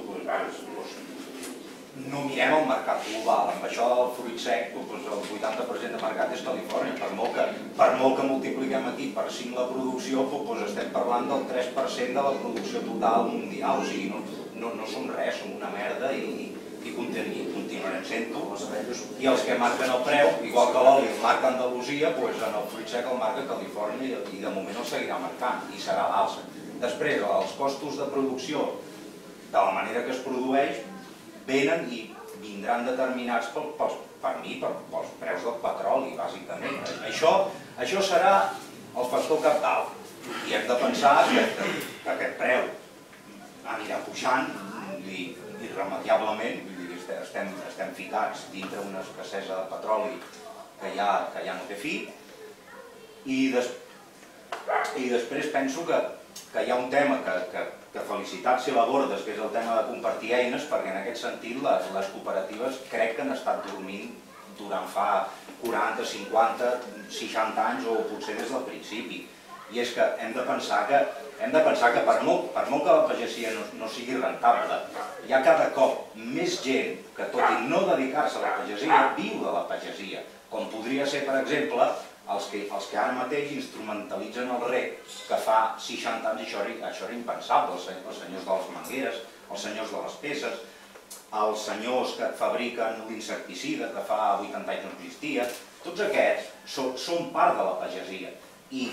no mirem el mercat global. Amb això del fruit sec, el 80% de mercat és Califòrnia. Per molt que multipliquem aquí per 5 la producció, estem parlant del 3% de la producció total mundial. O sigui, no som res, som una merda i continuarem sent-ho. I els que marquen el preu, igual que l'oli el marca Andalusia, en el fruit sec el marca Califòrnia i de moment el seguirà marcant i serà l'alça. Després, els costos de producció, de la manera que es produeix, venen i vindran determinats per mi, pels preus del petroli, bàsicament. Això serà el factor cabdal. I hem de pensar que aquest preu anirà pujant irremeiablement, estem ficats dintre una escassesa de petroli que ja no té fi, i després penso que hi ha un tema que felicitats si l'abordes, que és el tema de compartir eines, perquè en aquest sentit les cooperatives crec que han estat dormint durant fa 40, 50, 60 anys o potser des del principi. I és que hem de pensar que per molt que la pagesia no sigui rentable, hi ha cada cop més gent que, tot i no dedicar-se a la pagesia, viu de la pagesia, com podria ser, per exemple, els que ara mateix instrumentalitzen el rec, que fa 60 anys això era impensable, els senyors de les mangueres, els senyors de les peces, els senyors que fabriquen l'insecticida, que fa 80 anys no existia, tots aquests són part de la pagesia. I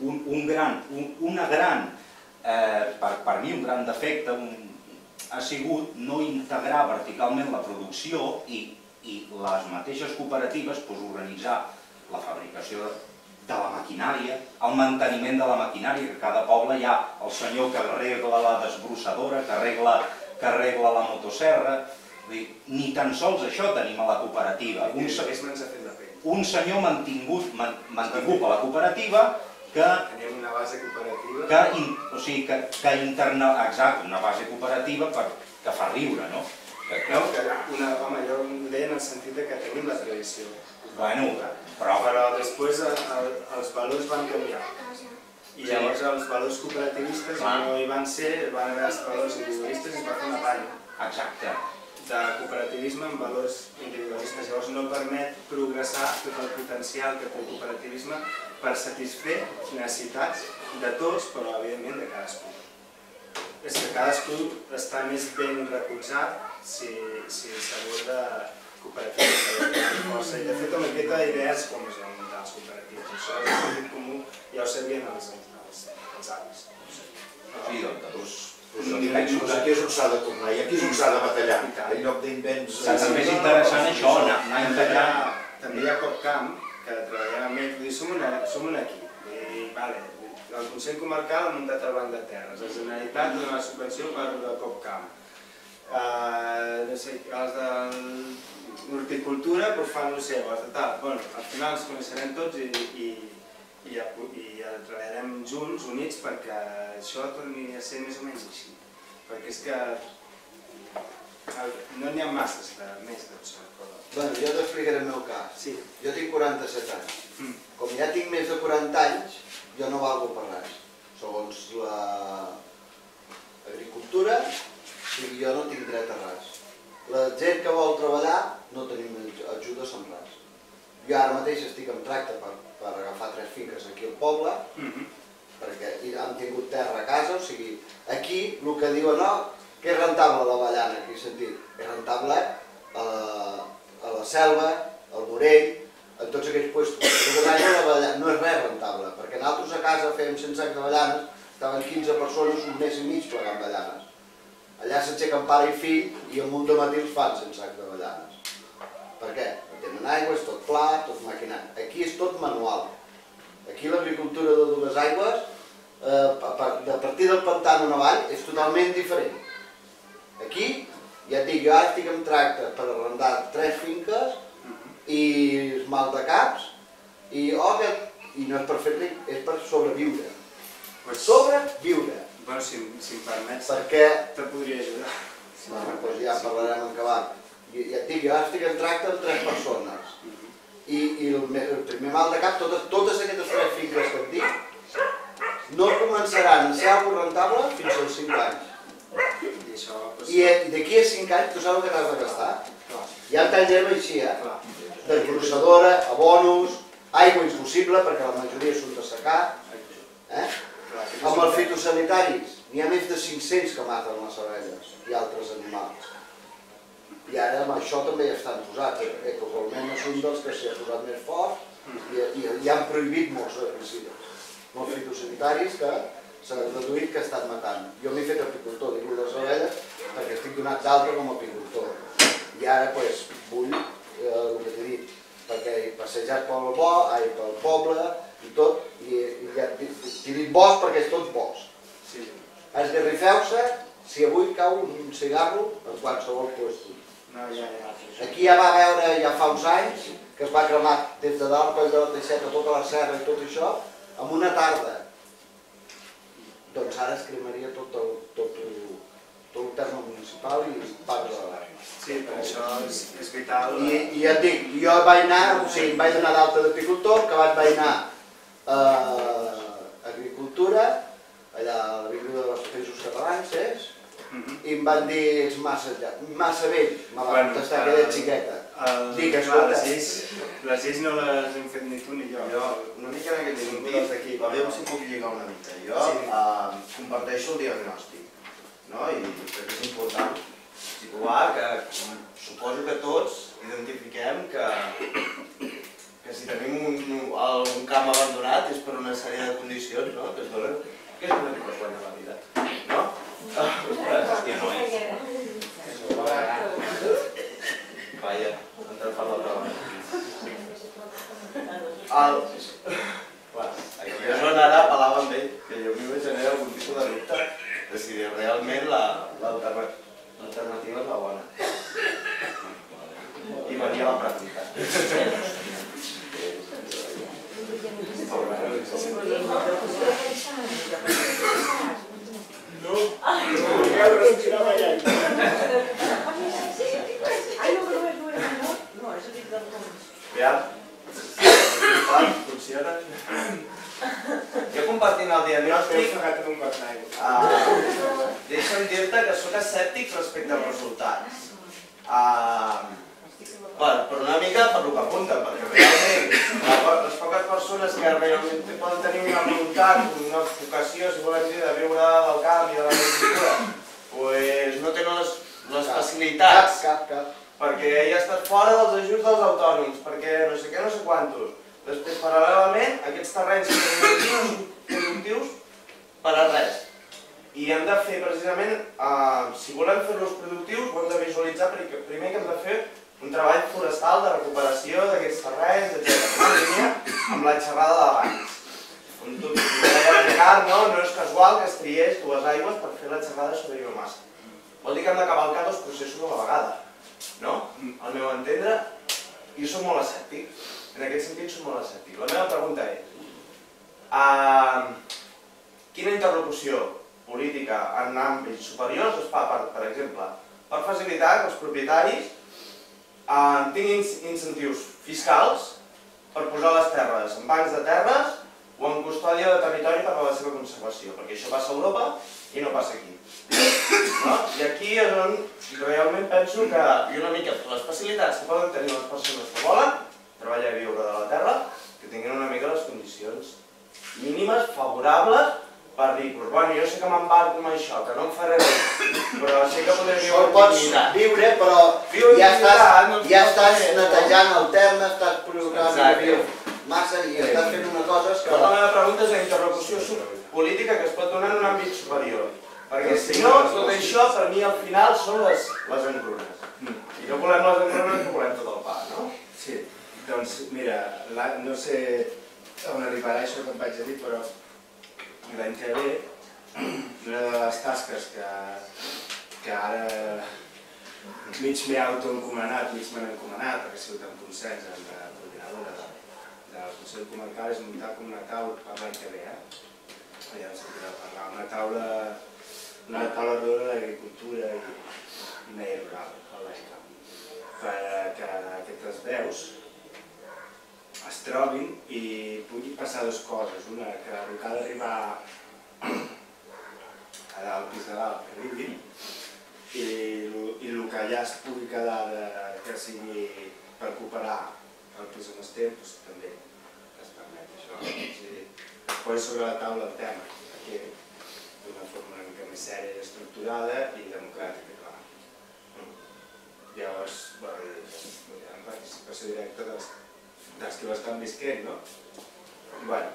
per mi un gran defecte ha sigut no integrar verticalment la producció i les mateixes cooperatives organitzar la fabricació de la maquinària, el manteniment de la maquinària, que a cada poble hi ha el senyor que arregla la desbrossadora, que arregla la motosserra, ni tan sols això tenim a la cooperativa. Un senyor mantingut per la cooperativa que... Tenim una base cooperativa... Exacte, una base cooperativa que fa riure, no? Home, jo ho deia en el sentit que tenim la tradició. Però després els valors van canviar. I llavors els valors cooperativistes no hi van ser, van haver els valors individualistes i es va fer una palla. Exacte. De cooperativisme amb valors individualistes. Llavors no permet progressar tot el potencial que té el cooperativisme per satisfer necessitats de tots, però evidentment de cadascú. És que cadascú està més ben recolzat si s'aborda cooperatives. I de fet amb aquesta idea és com es van muntar les cooperatives. Això és un sentit comú, ja ho sabien els avis. Sí, doncs aquí és on s'ha de tornar i aquí és on s'ha de batallar, en lloc d'invents... És més interessant això, anar integrant... també hi ha CopCamp, que treballem amb ells, vull dir, som un equip. I, el Consell Comarcal ha muntat el Banc de Terres, la Generalitat ha donat subvenció per la CopCamp. No sé, els de l'horticultura fan el seu, els de tal. Bueno, al final ens coneixerem tots i treballarem junts, units, perquè això torni a ser més o menys així. Perquè és que no n'hi ha masses més d'això. Bueno, jo t'explicaré el meu cas. Sí. Jo tinc 47 anys. Com ja tinc més de 40 anys, jo no valgo per res. Segons l'agricultura, jo no tinc dret a res. La gent que vol treballar no tenim ajudes en res. Jo ara mateix estic en tracte per agafar 3 finques aquí al poble, perquè han tingut terra a casa, o sigui, aquí el que diuen, no, que és rentable l'avellana, aquí he sentit, és rentable a la Selva, al Morell, en tots aquells puestos. No és res rentable, perquè nosaltres a casa fèiem 100 sacs d'avellanes, estaven 15 persones un mes i mig plegant avellanes. Allà s'aixequen pare i fill i en un matí els fan 100 sacs d'avellanes. Per què? No tenen aigua, és tot pla, tot maquinat. Aquí és tot manual. Aquí l'agricultura de Dues Aigües, de partir del pantà en avall, és totalment diferent. Aquí, ja et dic, jo ara estic en tracte per arrendar 3 finques i maldecaps i no és per fer ric, és per sobreviure. Sobreviure. Bueno, si em permets, Perquè... te podria ajudar. Doncs ja parlarem en acabat. Ja et dic, jo ara estic en tracte amb 3 persones. I el primer maldecap, totes aquestes 3 finques que et dic, no començaran a ser algo rentable fins als 5 anys. I d'aquí a 5 anys, tu saps el que t'has de gastar? Hi ha talls d'herba així, desbrossadora, abonos, aigua impossible, perquè la majoria són de secar. Amb els fitosanitaris, n'hi ha més de 500 que maten les abelles i altres animals. I ara amb això també ja estan posats. Ecocolment és un dels que s'ha posat més fort i han prohibit molts herbicides. Molts fitosanitaris que s'ha deduït que estan matant. Jo m'he fet apicultor, dic les abelles, perquè estic donat d'altre com a apicultor. I ara vull el que t'he dit, perquè he passejat pel poble i tot, i ja t'he dit bosc perquè és tot bosc. Esgarrifeu-se si avui cau un cigarro en qualsevol lloc. Aquí ja va veure, ja fa uns anys, que es va cremar des de dalt, coll de la Teixeta, tota la serra i tot això, en una tarda. Doncs ara es cremaria tot el terme municipal i part de l'aigua. Sí, per això és vital. I ja et dic, jo vaig anar, o sigui, em vaig donar d'alta d'apicultor, que vaig anar a agricultura, allà a l'Avinguda dels Països Catalans, i em van dir, ets massa vell, me va contestar que era xiqueta. Dic, escolta. Les lleis no les hem fet ni tu ni jo. Jo, una mica en aquest sentit, aviam si puc lligar una mica. Jo comparteixo el diagnòstic, i crec que és important situar que suposo que tots identifiquem que si tenim un camp abandonat és per una sèrie de condicions que es donen, que és una mica guanya la vida, no? Hòstia, no és. Vaja, entrar per l'altra banda. Jo Joan ara apel·lava amb ell, que jo a mi me genera algun tipus de dubte de si realment l'alternativa és la bona. I venia a la pràctica. No, ja ho respirava allà. Funciona? Jo compartint el diagnòstic, deixa'm dir-te que soc escèptic respecte als resultats. Per una mica per el que apunten, perquè realment les poques persones que realment poden tenir una voluntat, una vocació, si volen dir, de viure del camp i de l'agricultura, doncs no tenen les facilitats, perquè ja estàs fora dels ajuts dels autònoms, perquè no sé què, no sé quantos. Després, paral·lelament, aquests terrenys que tenim aquí no són productius per a res. I hem de fer, precisament, si volem fer-los productius, ho hem de visualitzar primer que hem de fer un treball forestal de recuperació d'aquests terrenys, etc. Amb la xerrada d'abans. Com tu deia la Ricard, no és casual que es triés dues aigües per fer la xerrada sobre biomassa. Vol dir que hem de cavalcar dos processos a la vegada. No? Al meu entendre, jo soc molt escèptic. En aquest sentit soc molt escèptic. La meva pregunta és quina interlocució política en àmbits superiors es fa, per exemple, per facilitar que els propietaris tinguin incentius fiscals per posar les terres en bancs de terres o en custòdia de territori per a la seva conservació, perquè això passa a Europa i no passa aquí. I aquí és on realment penso que hi ha una mica les facilitats que poden tenir les persones que volen treballar i viure de la terra, que tinguin una mica les condicions mínimes, favorables, per dir, bueno, jo sé que m'embarco amb això, que no em faré res, però sé que podré viure amb dignitat. Pots viure, però ja estàs netejant el terme, estàs provocant massa i estàs fent una cosa que... La meva pregunta és la interlocució política que es pot donar en un àmbit superior. Perquè si no, tot això per mi al final són les engrunes. I no volem les engrunes, no volem tot el pa, no? Sí, doncs mira, no sé on arribarà això que em vaig a dir, però l'any que ve, una de les tasques que ara mig m'he autoencomanat, mig m'han encomanat, perquè he sigut en consens amb la coordinadora del Consell Comarcal, és muntar com una taula per l'any que ve, ja no sentirà parlar, una taula rodona d'agricultura i medi rural, perquè aquestes veus es trobin i pugui passar dues coses. Una, que el que ha d'arribar a dalt, al pis de dalt, que arribi, i el que allà es pugui quedar que sigui per cooperar el pis on estem, també es permet això. Es posa sobre la taula el tema, d'una forma una mica més sèria i estructurada i democràtica, clar. Llavors, hi ha participació directa dels que ho estan visquent, no? Bueno.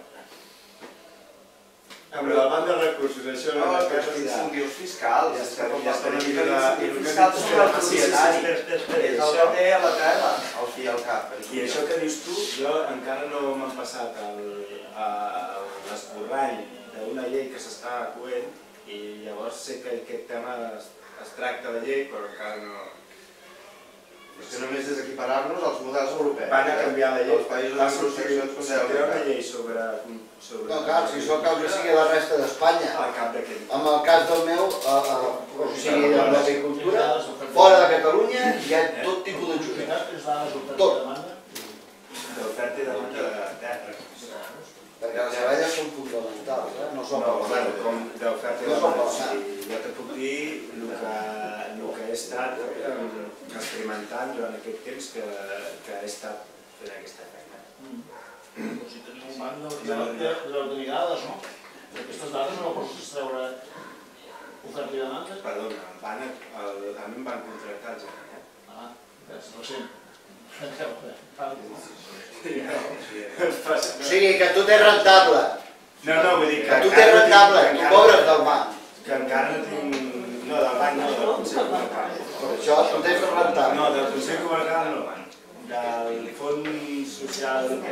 Amb el banc de recursos, això no és els incentius fiscals. Ja està una mica l'incentiu fiscal sobre el propietari. És el que té a la terra, al fi i al cap. I això que dius tu, jo encara no m'han passat l'esborrany d'una llei que s'està coent i llavors sé que aquest tema es tracta de llei, però encara no... És que només és equiparar-nos als models europeus. Van a canviar la llei. Els països anglosaxons Si hi ha una llei sobre... No, clar, si això cal que sigui la resta d'Espanya. Al cap d'aquell. En el cas del meu, o sigui, de l'agricultura, fora de Catalunya hi ha tot tipus d'ajuts. Tot. D'oferta i demanda de terra. Perquè les abelles són fonamentals, no són com d'oferta i demanda. Jo te puc dir el que he estat experimentant durant aquest temps que he estat fent aquesta feina. Si tenim un banc d'ordenidades, no? Aquestes dades no pots extreure oferta i demanda? Perdona, a mi em van contractar ja. Ah, és recent. O sigui, que tot és rentable. No, vull dir que tot és rentable, tu cobres del banc. Que encara no tinc... No, del banc no, del Consell Comarcal. Per això tot és rentable. No, del Consell Comarcal no. Del Fons Social del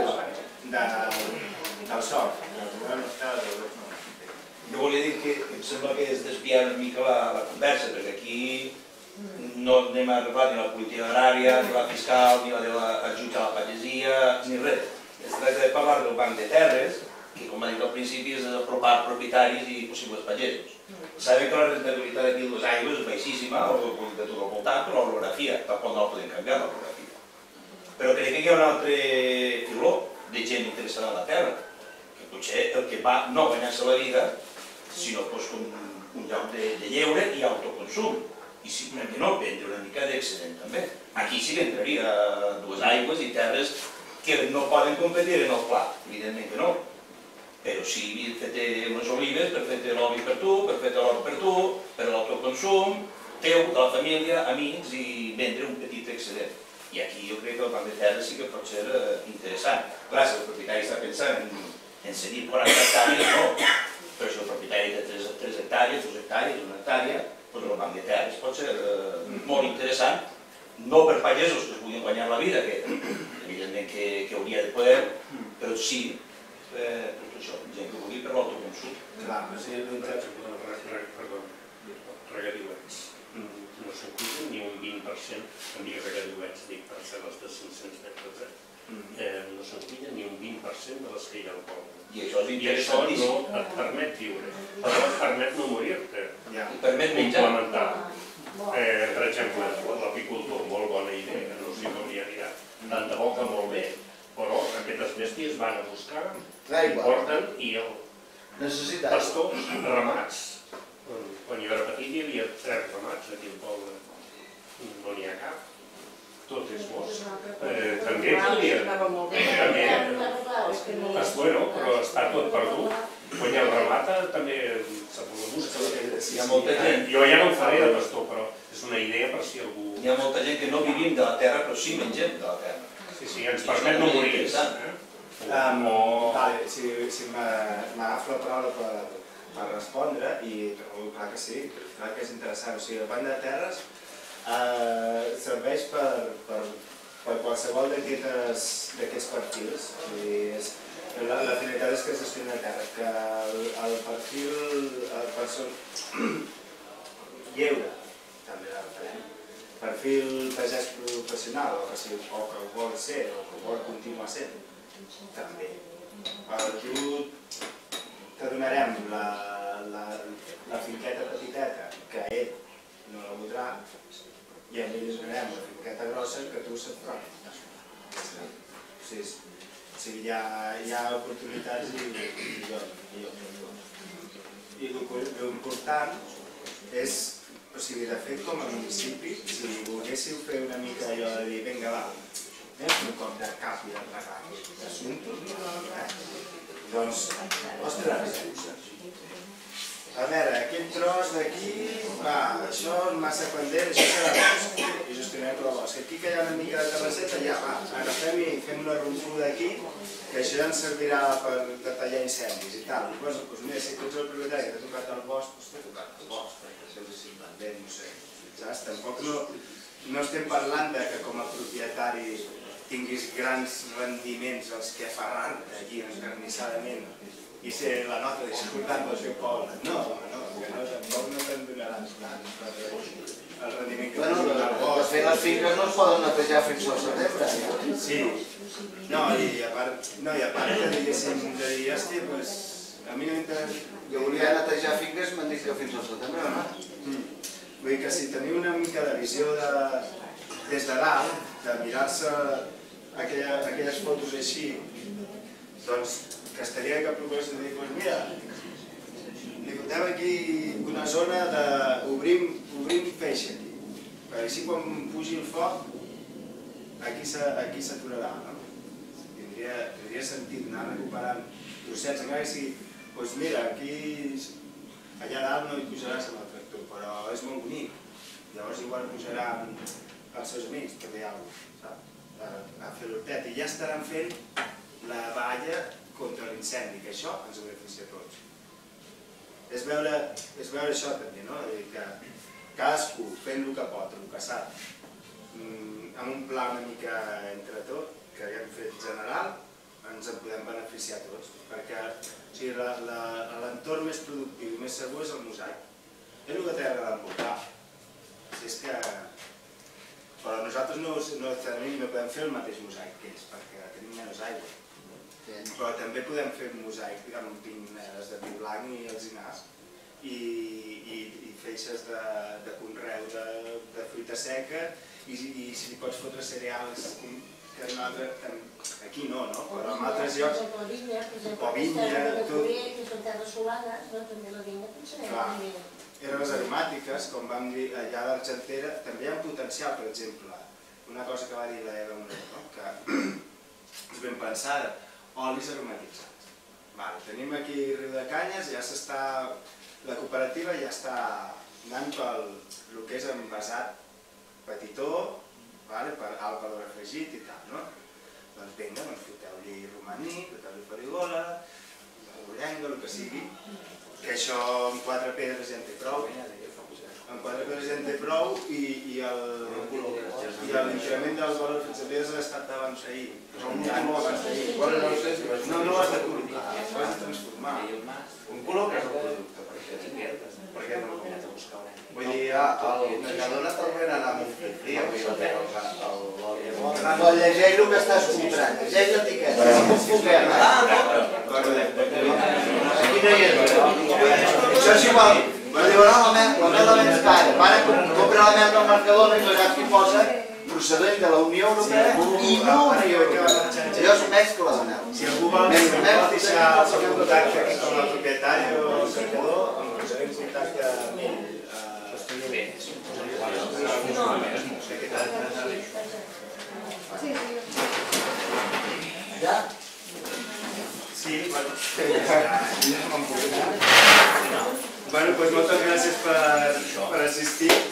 SOC, del Govern Estatal del Govern. Jo volia dir que em sembla que és desviar una mica la conversa, perquè aquí no anem a arreglar ni la política agrària, ni la fiscal, ni la de l'ajut a la pagesia, ni res. Es tracta de parlar del banc de terres, que com ha dit al principi és d'apropar propietaris i possibles pagesos. Sabem que la rentabilitat d'aquí de les aigües és baixíssima, de tot al voltant, per l'orografia, tal com no la podem canviar, l'orografia. Però crec que hi ha un altre filó de gent interessada en la terra, que potser el que va no guanyar-se la vida, sinó com un lloc de lleure i autoconsum. I si no, vendre una mica d'excedent també. Aquí sí que entraria dues aigües i terres que no poden competir en el plat, evidentment que no. Però sí fer-te unes olives per fer-te l'oli per tu, per fer-te l'or per tu, per l'autoconsum, teu, de la família, amics i vendre un petit excedent. I aquí jo crec que el banc de terres sí que pot ser interessant. Clar, si el propietari està pensant en cedir 40 hectàrees, no. Però si el propietari té 3 hectàrees, 2 hectàrees, 1 hectàrea, doncs el banc de terres pot ser molt interessant no per pagesos que es vulguin guanyar la vida, que evidentment que hauria de poder, però sí això, gent que vulgui per l'autoconsum. Clar, sí, Perdó, regadiuets. No se'n cuiden ni un 20%, em dic regadiuets, dic per ser les de 500 metres, no se'n cuiden ni un 20% de les que hi ha al poble. I això és I això interessantíssim. no et permet viure, però et permet no morir-te. I permet menjar. Complementar. Per exemple, l'apicultor, molt bona idea, no sé com hi anirà. Tant de bo que molt bé, però aquestes bèsties van a buscar, i porten, i els pastors, ramats. Quan jo era petit hi havia 3 ramats aquí al poble, no n'hi ha cap. Tot és bosc. També podria... Bueno, però està tot perdut. Quan hi ha el ramata també se busca. Hi ha molta gent. Jo ja no ho faré de pastor, però és una idea per si algú... Hi ha molta gent que no vivim de la terra, però sí mengem de la terra. Sí, ens permet no morir. Si m'agafo la paraula per respondre, i clar que sí, clar que és interessant. O sigui, el banc de terres serveix per qualsevol d'aquests perfils. La finalitat és que es gestioni la terra, que el perfil lleure, també la referent, perfil pagès professional, o que ho vol ser, o que ho vol continuar sent, també. Tu t'adonarem la finqueta petiteta, que ell no la voldrà, i a ell li donarem la finqueta grossa que tu se't propi. O sigui, hi ha oportunitats i l'important és, o sigui, de fet, com a municipi, si volguéssiu fer una mica allò de dir, vinga, va, un cop de cap i de regat d'assumpte, doncs, ostres, a veure, aquest tros d'aquí, va, això és massa pendent, això serà bosc, i gestionem el bosc. Aquí que hi ha una mica de terrasseta, ja, va, agafem i fem una rompuda aquí, que això ja ens servirà per tallar incendis i tal. Doncs mira, si tu ets el propietari que t'ha tocat el bosc, doncs t'ha tocat el bosc, perquè això és simplement, no sé, saps? Tampoc no estem parlant que com a propietari tinguis grans rendiments els que aferrar-te aquí encarnissadament i ser la nota disfrutant del seu poble. No, que tampoc no te'n donaran tant el rendiment que Bueno, de fet les finques no es poden netejar fins al setembre. Sí. No, i a part que diguéssim, de dir, hòstia, doncs, a mi no m'interessa... Jo volia netejar finques, m'han dit que fins al setembre no. Vull dir que si teniu una mica de visió des de dalt, de mirar-se aquelles fotos així, doncs que estaria que proposés de dir, doncs mira, li fotem aquí una zona d'obrim feix aquí, perquè així quan pugi el foc, aquí s'aturarà, no? Tindria sentit anar recuperant trossets, encara que sigui, doncs mira, aquí, allà dalt no hi pujaràs amb el tractor, però és molt bonic, llavors igual pujaran els seus amics, perquè hi ha alguna cosa, a fer l'hortet, i ja estaran fent la valla contra l'incendi, que això ens beneficia a tots. És veure això també, no? Que cadascú fent el que pot, el que sap, amb un pla una mica entre tot, que haguem fet general, ens en podem beneficiar tots, perquè l'entorn més productiu i més segur és el mosaic. És el que té d'envoltar. Però nosaltres no podem fer el mateix mosaic que ells, perquè tenim menys aigua. Però també podem fer un mosaic amb pinedes de pi blanc i alzinars i feixes de conreu de fruita seca i si li pots fotre cereals que aquí no, però en altres llocs o vinya, tot. Que són terres solades, també la vinya pensarem. Herbes aromàtiques, com vam dir allà a l'Argentera, també hi ha un potencial, per exemple, una cosa que va dir l'Eva Moreno, que és ben pensada, olis aromatitzats. Tenim aquí Riu de Canyes, la cooperativa ja està anant pel que és envasat petitó, per alt valor afegit i tal, no? Doncs vinga, foteu-li romaní, foteu-li farigola, Ullenga, el que sigui, que això amb 4 pedres ja en té prou. Amb 4 pedres ja en té prou i l'increment dels valors fixables ha estat abans ahir. Un color abans d'ahir. No, no ho has de col·locar, ho has de transformar. Un color que és el producte, per què no? Vull dir, el Mercadona te'l venen amb un fitri, l'oli. No, llegeix el que estàs comprant, llegeix l'etiqueta, no confoguem. Aquí no hi és. Això és igual, però diuen, no, la mel de més cara. Van a comprar la mel del Mercadona i no saps qui posa procedent de la Unió Europea i no Unió Europea. Allò és mescla de mel. Si algú vol deixar el seu contacte aquí com a propietari o cercador, em posaré en contacte amb ell. Ja? Sí, bueno. Bueno, doncs moltes gràcies per assistir.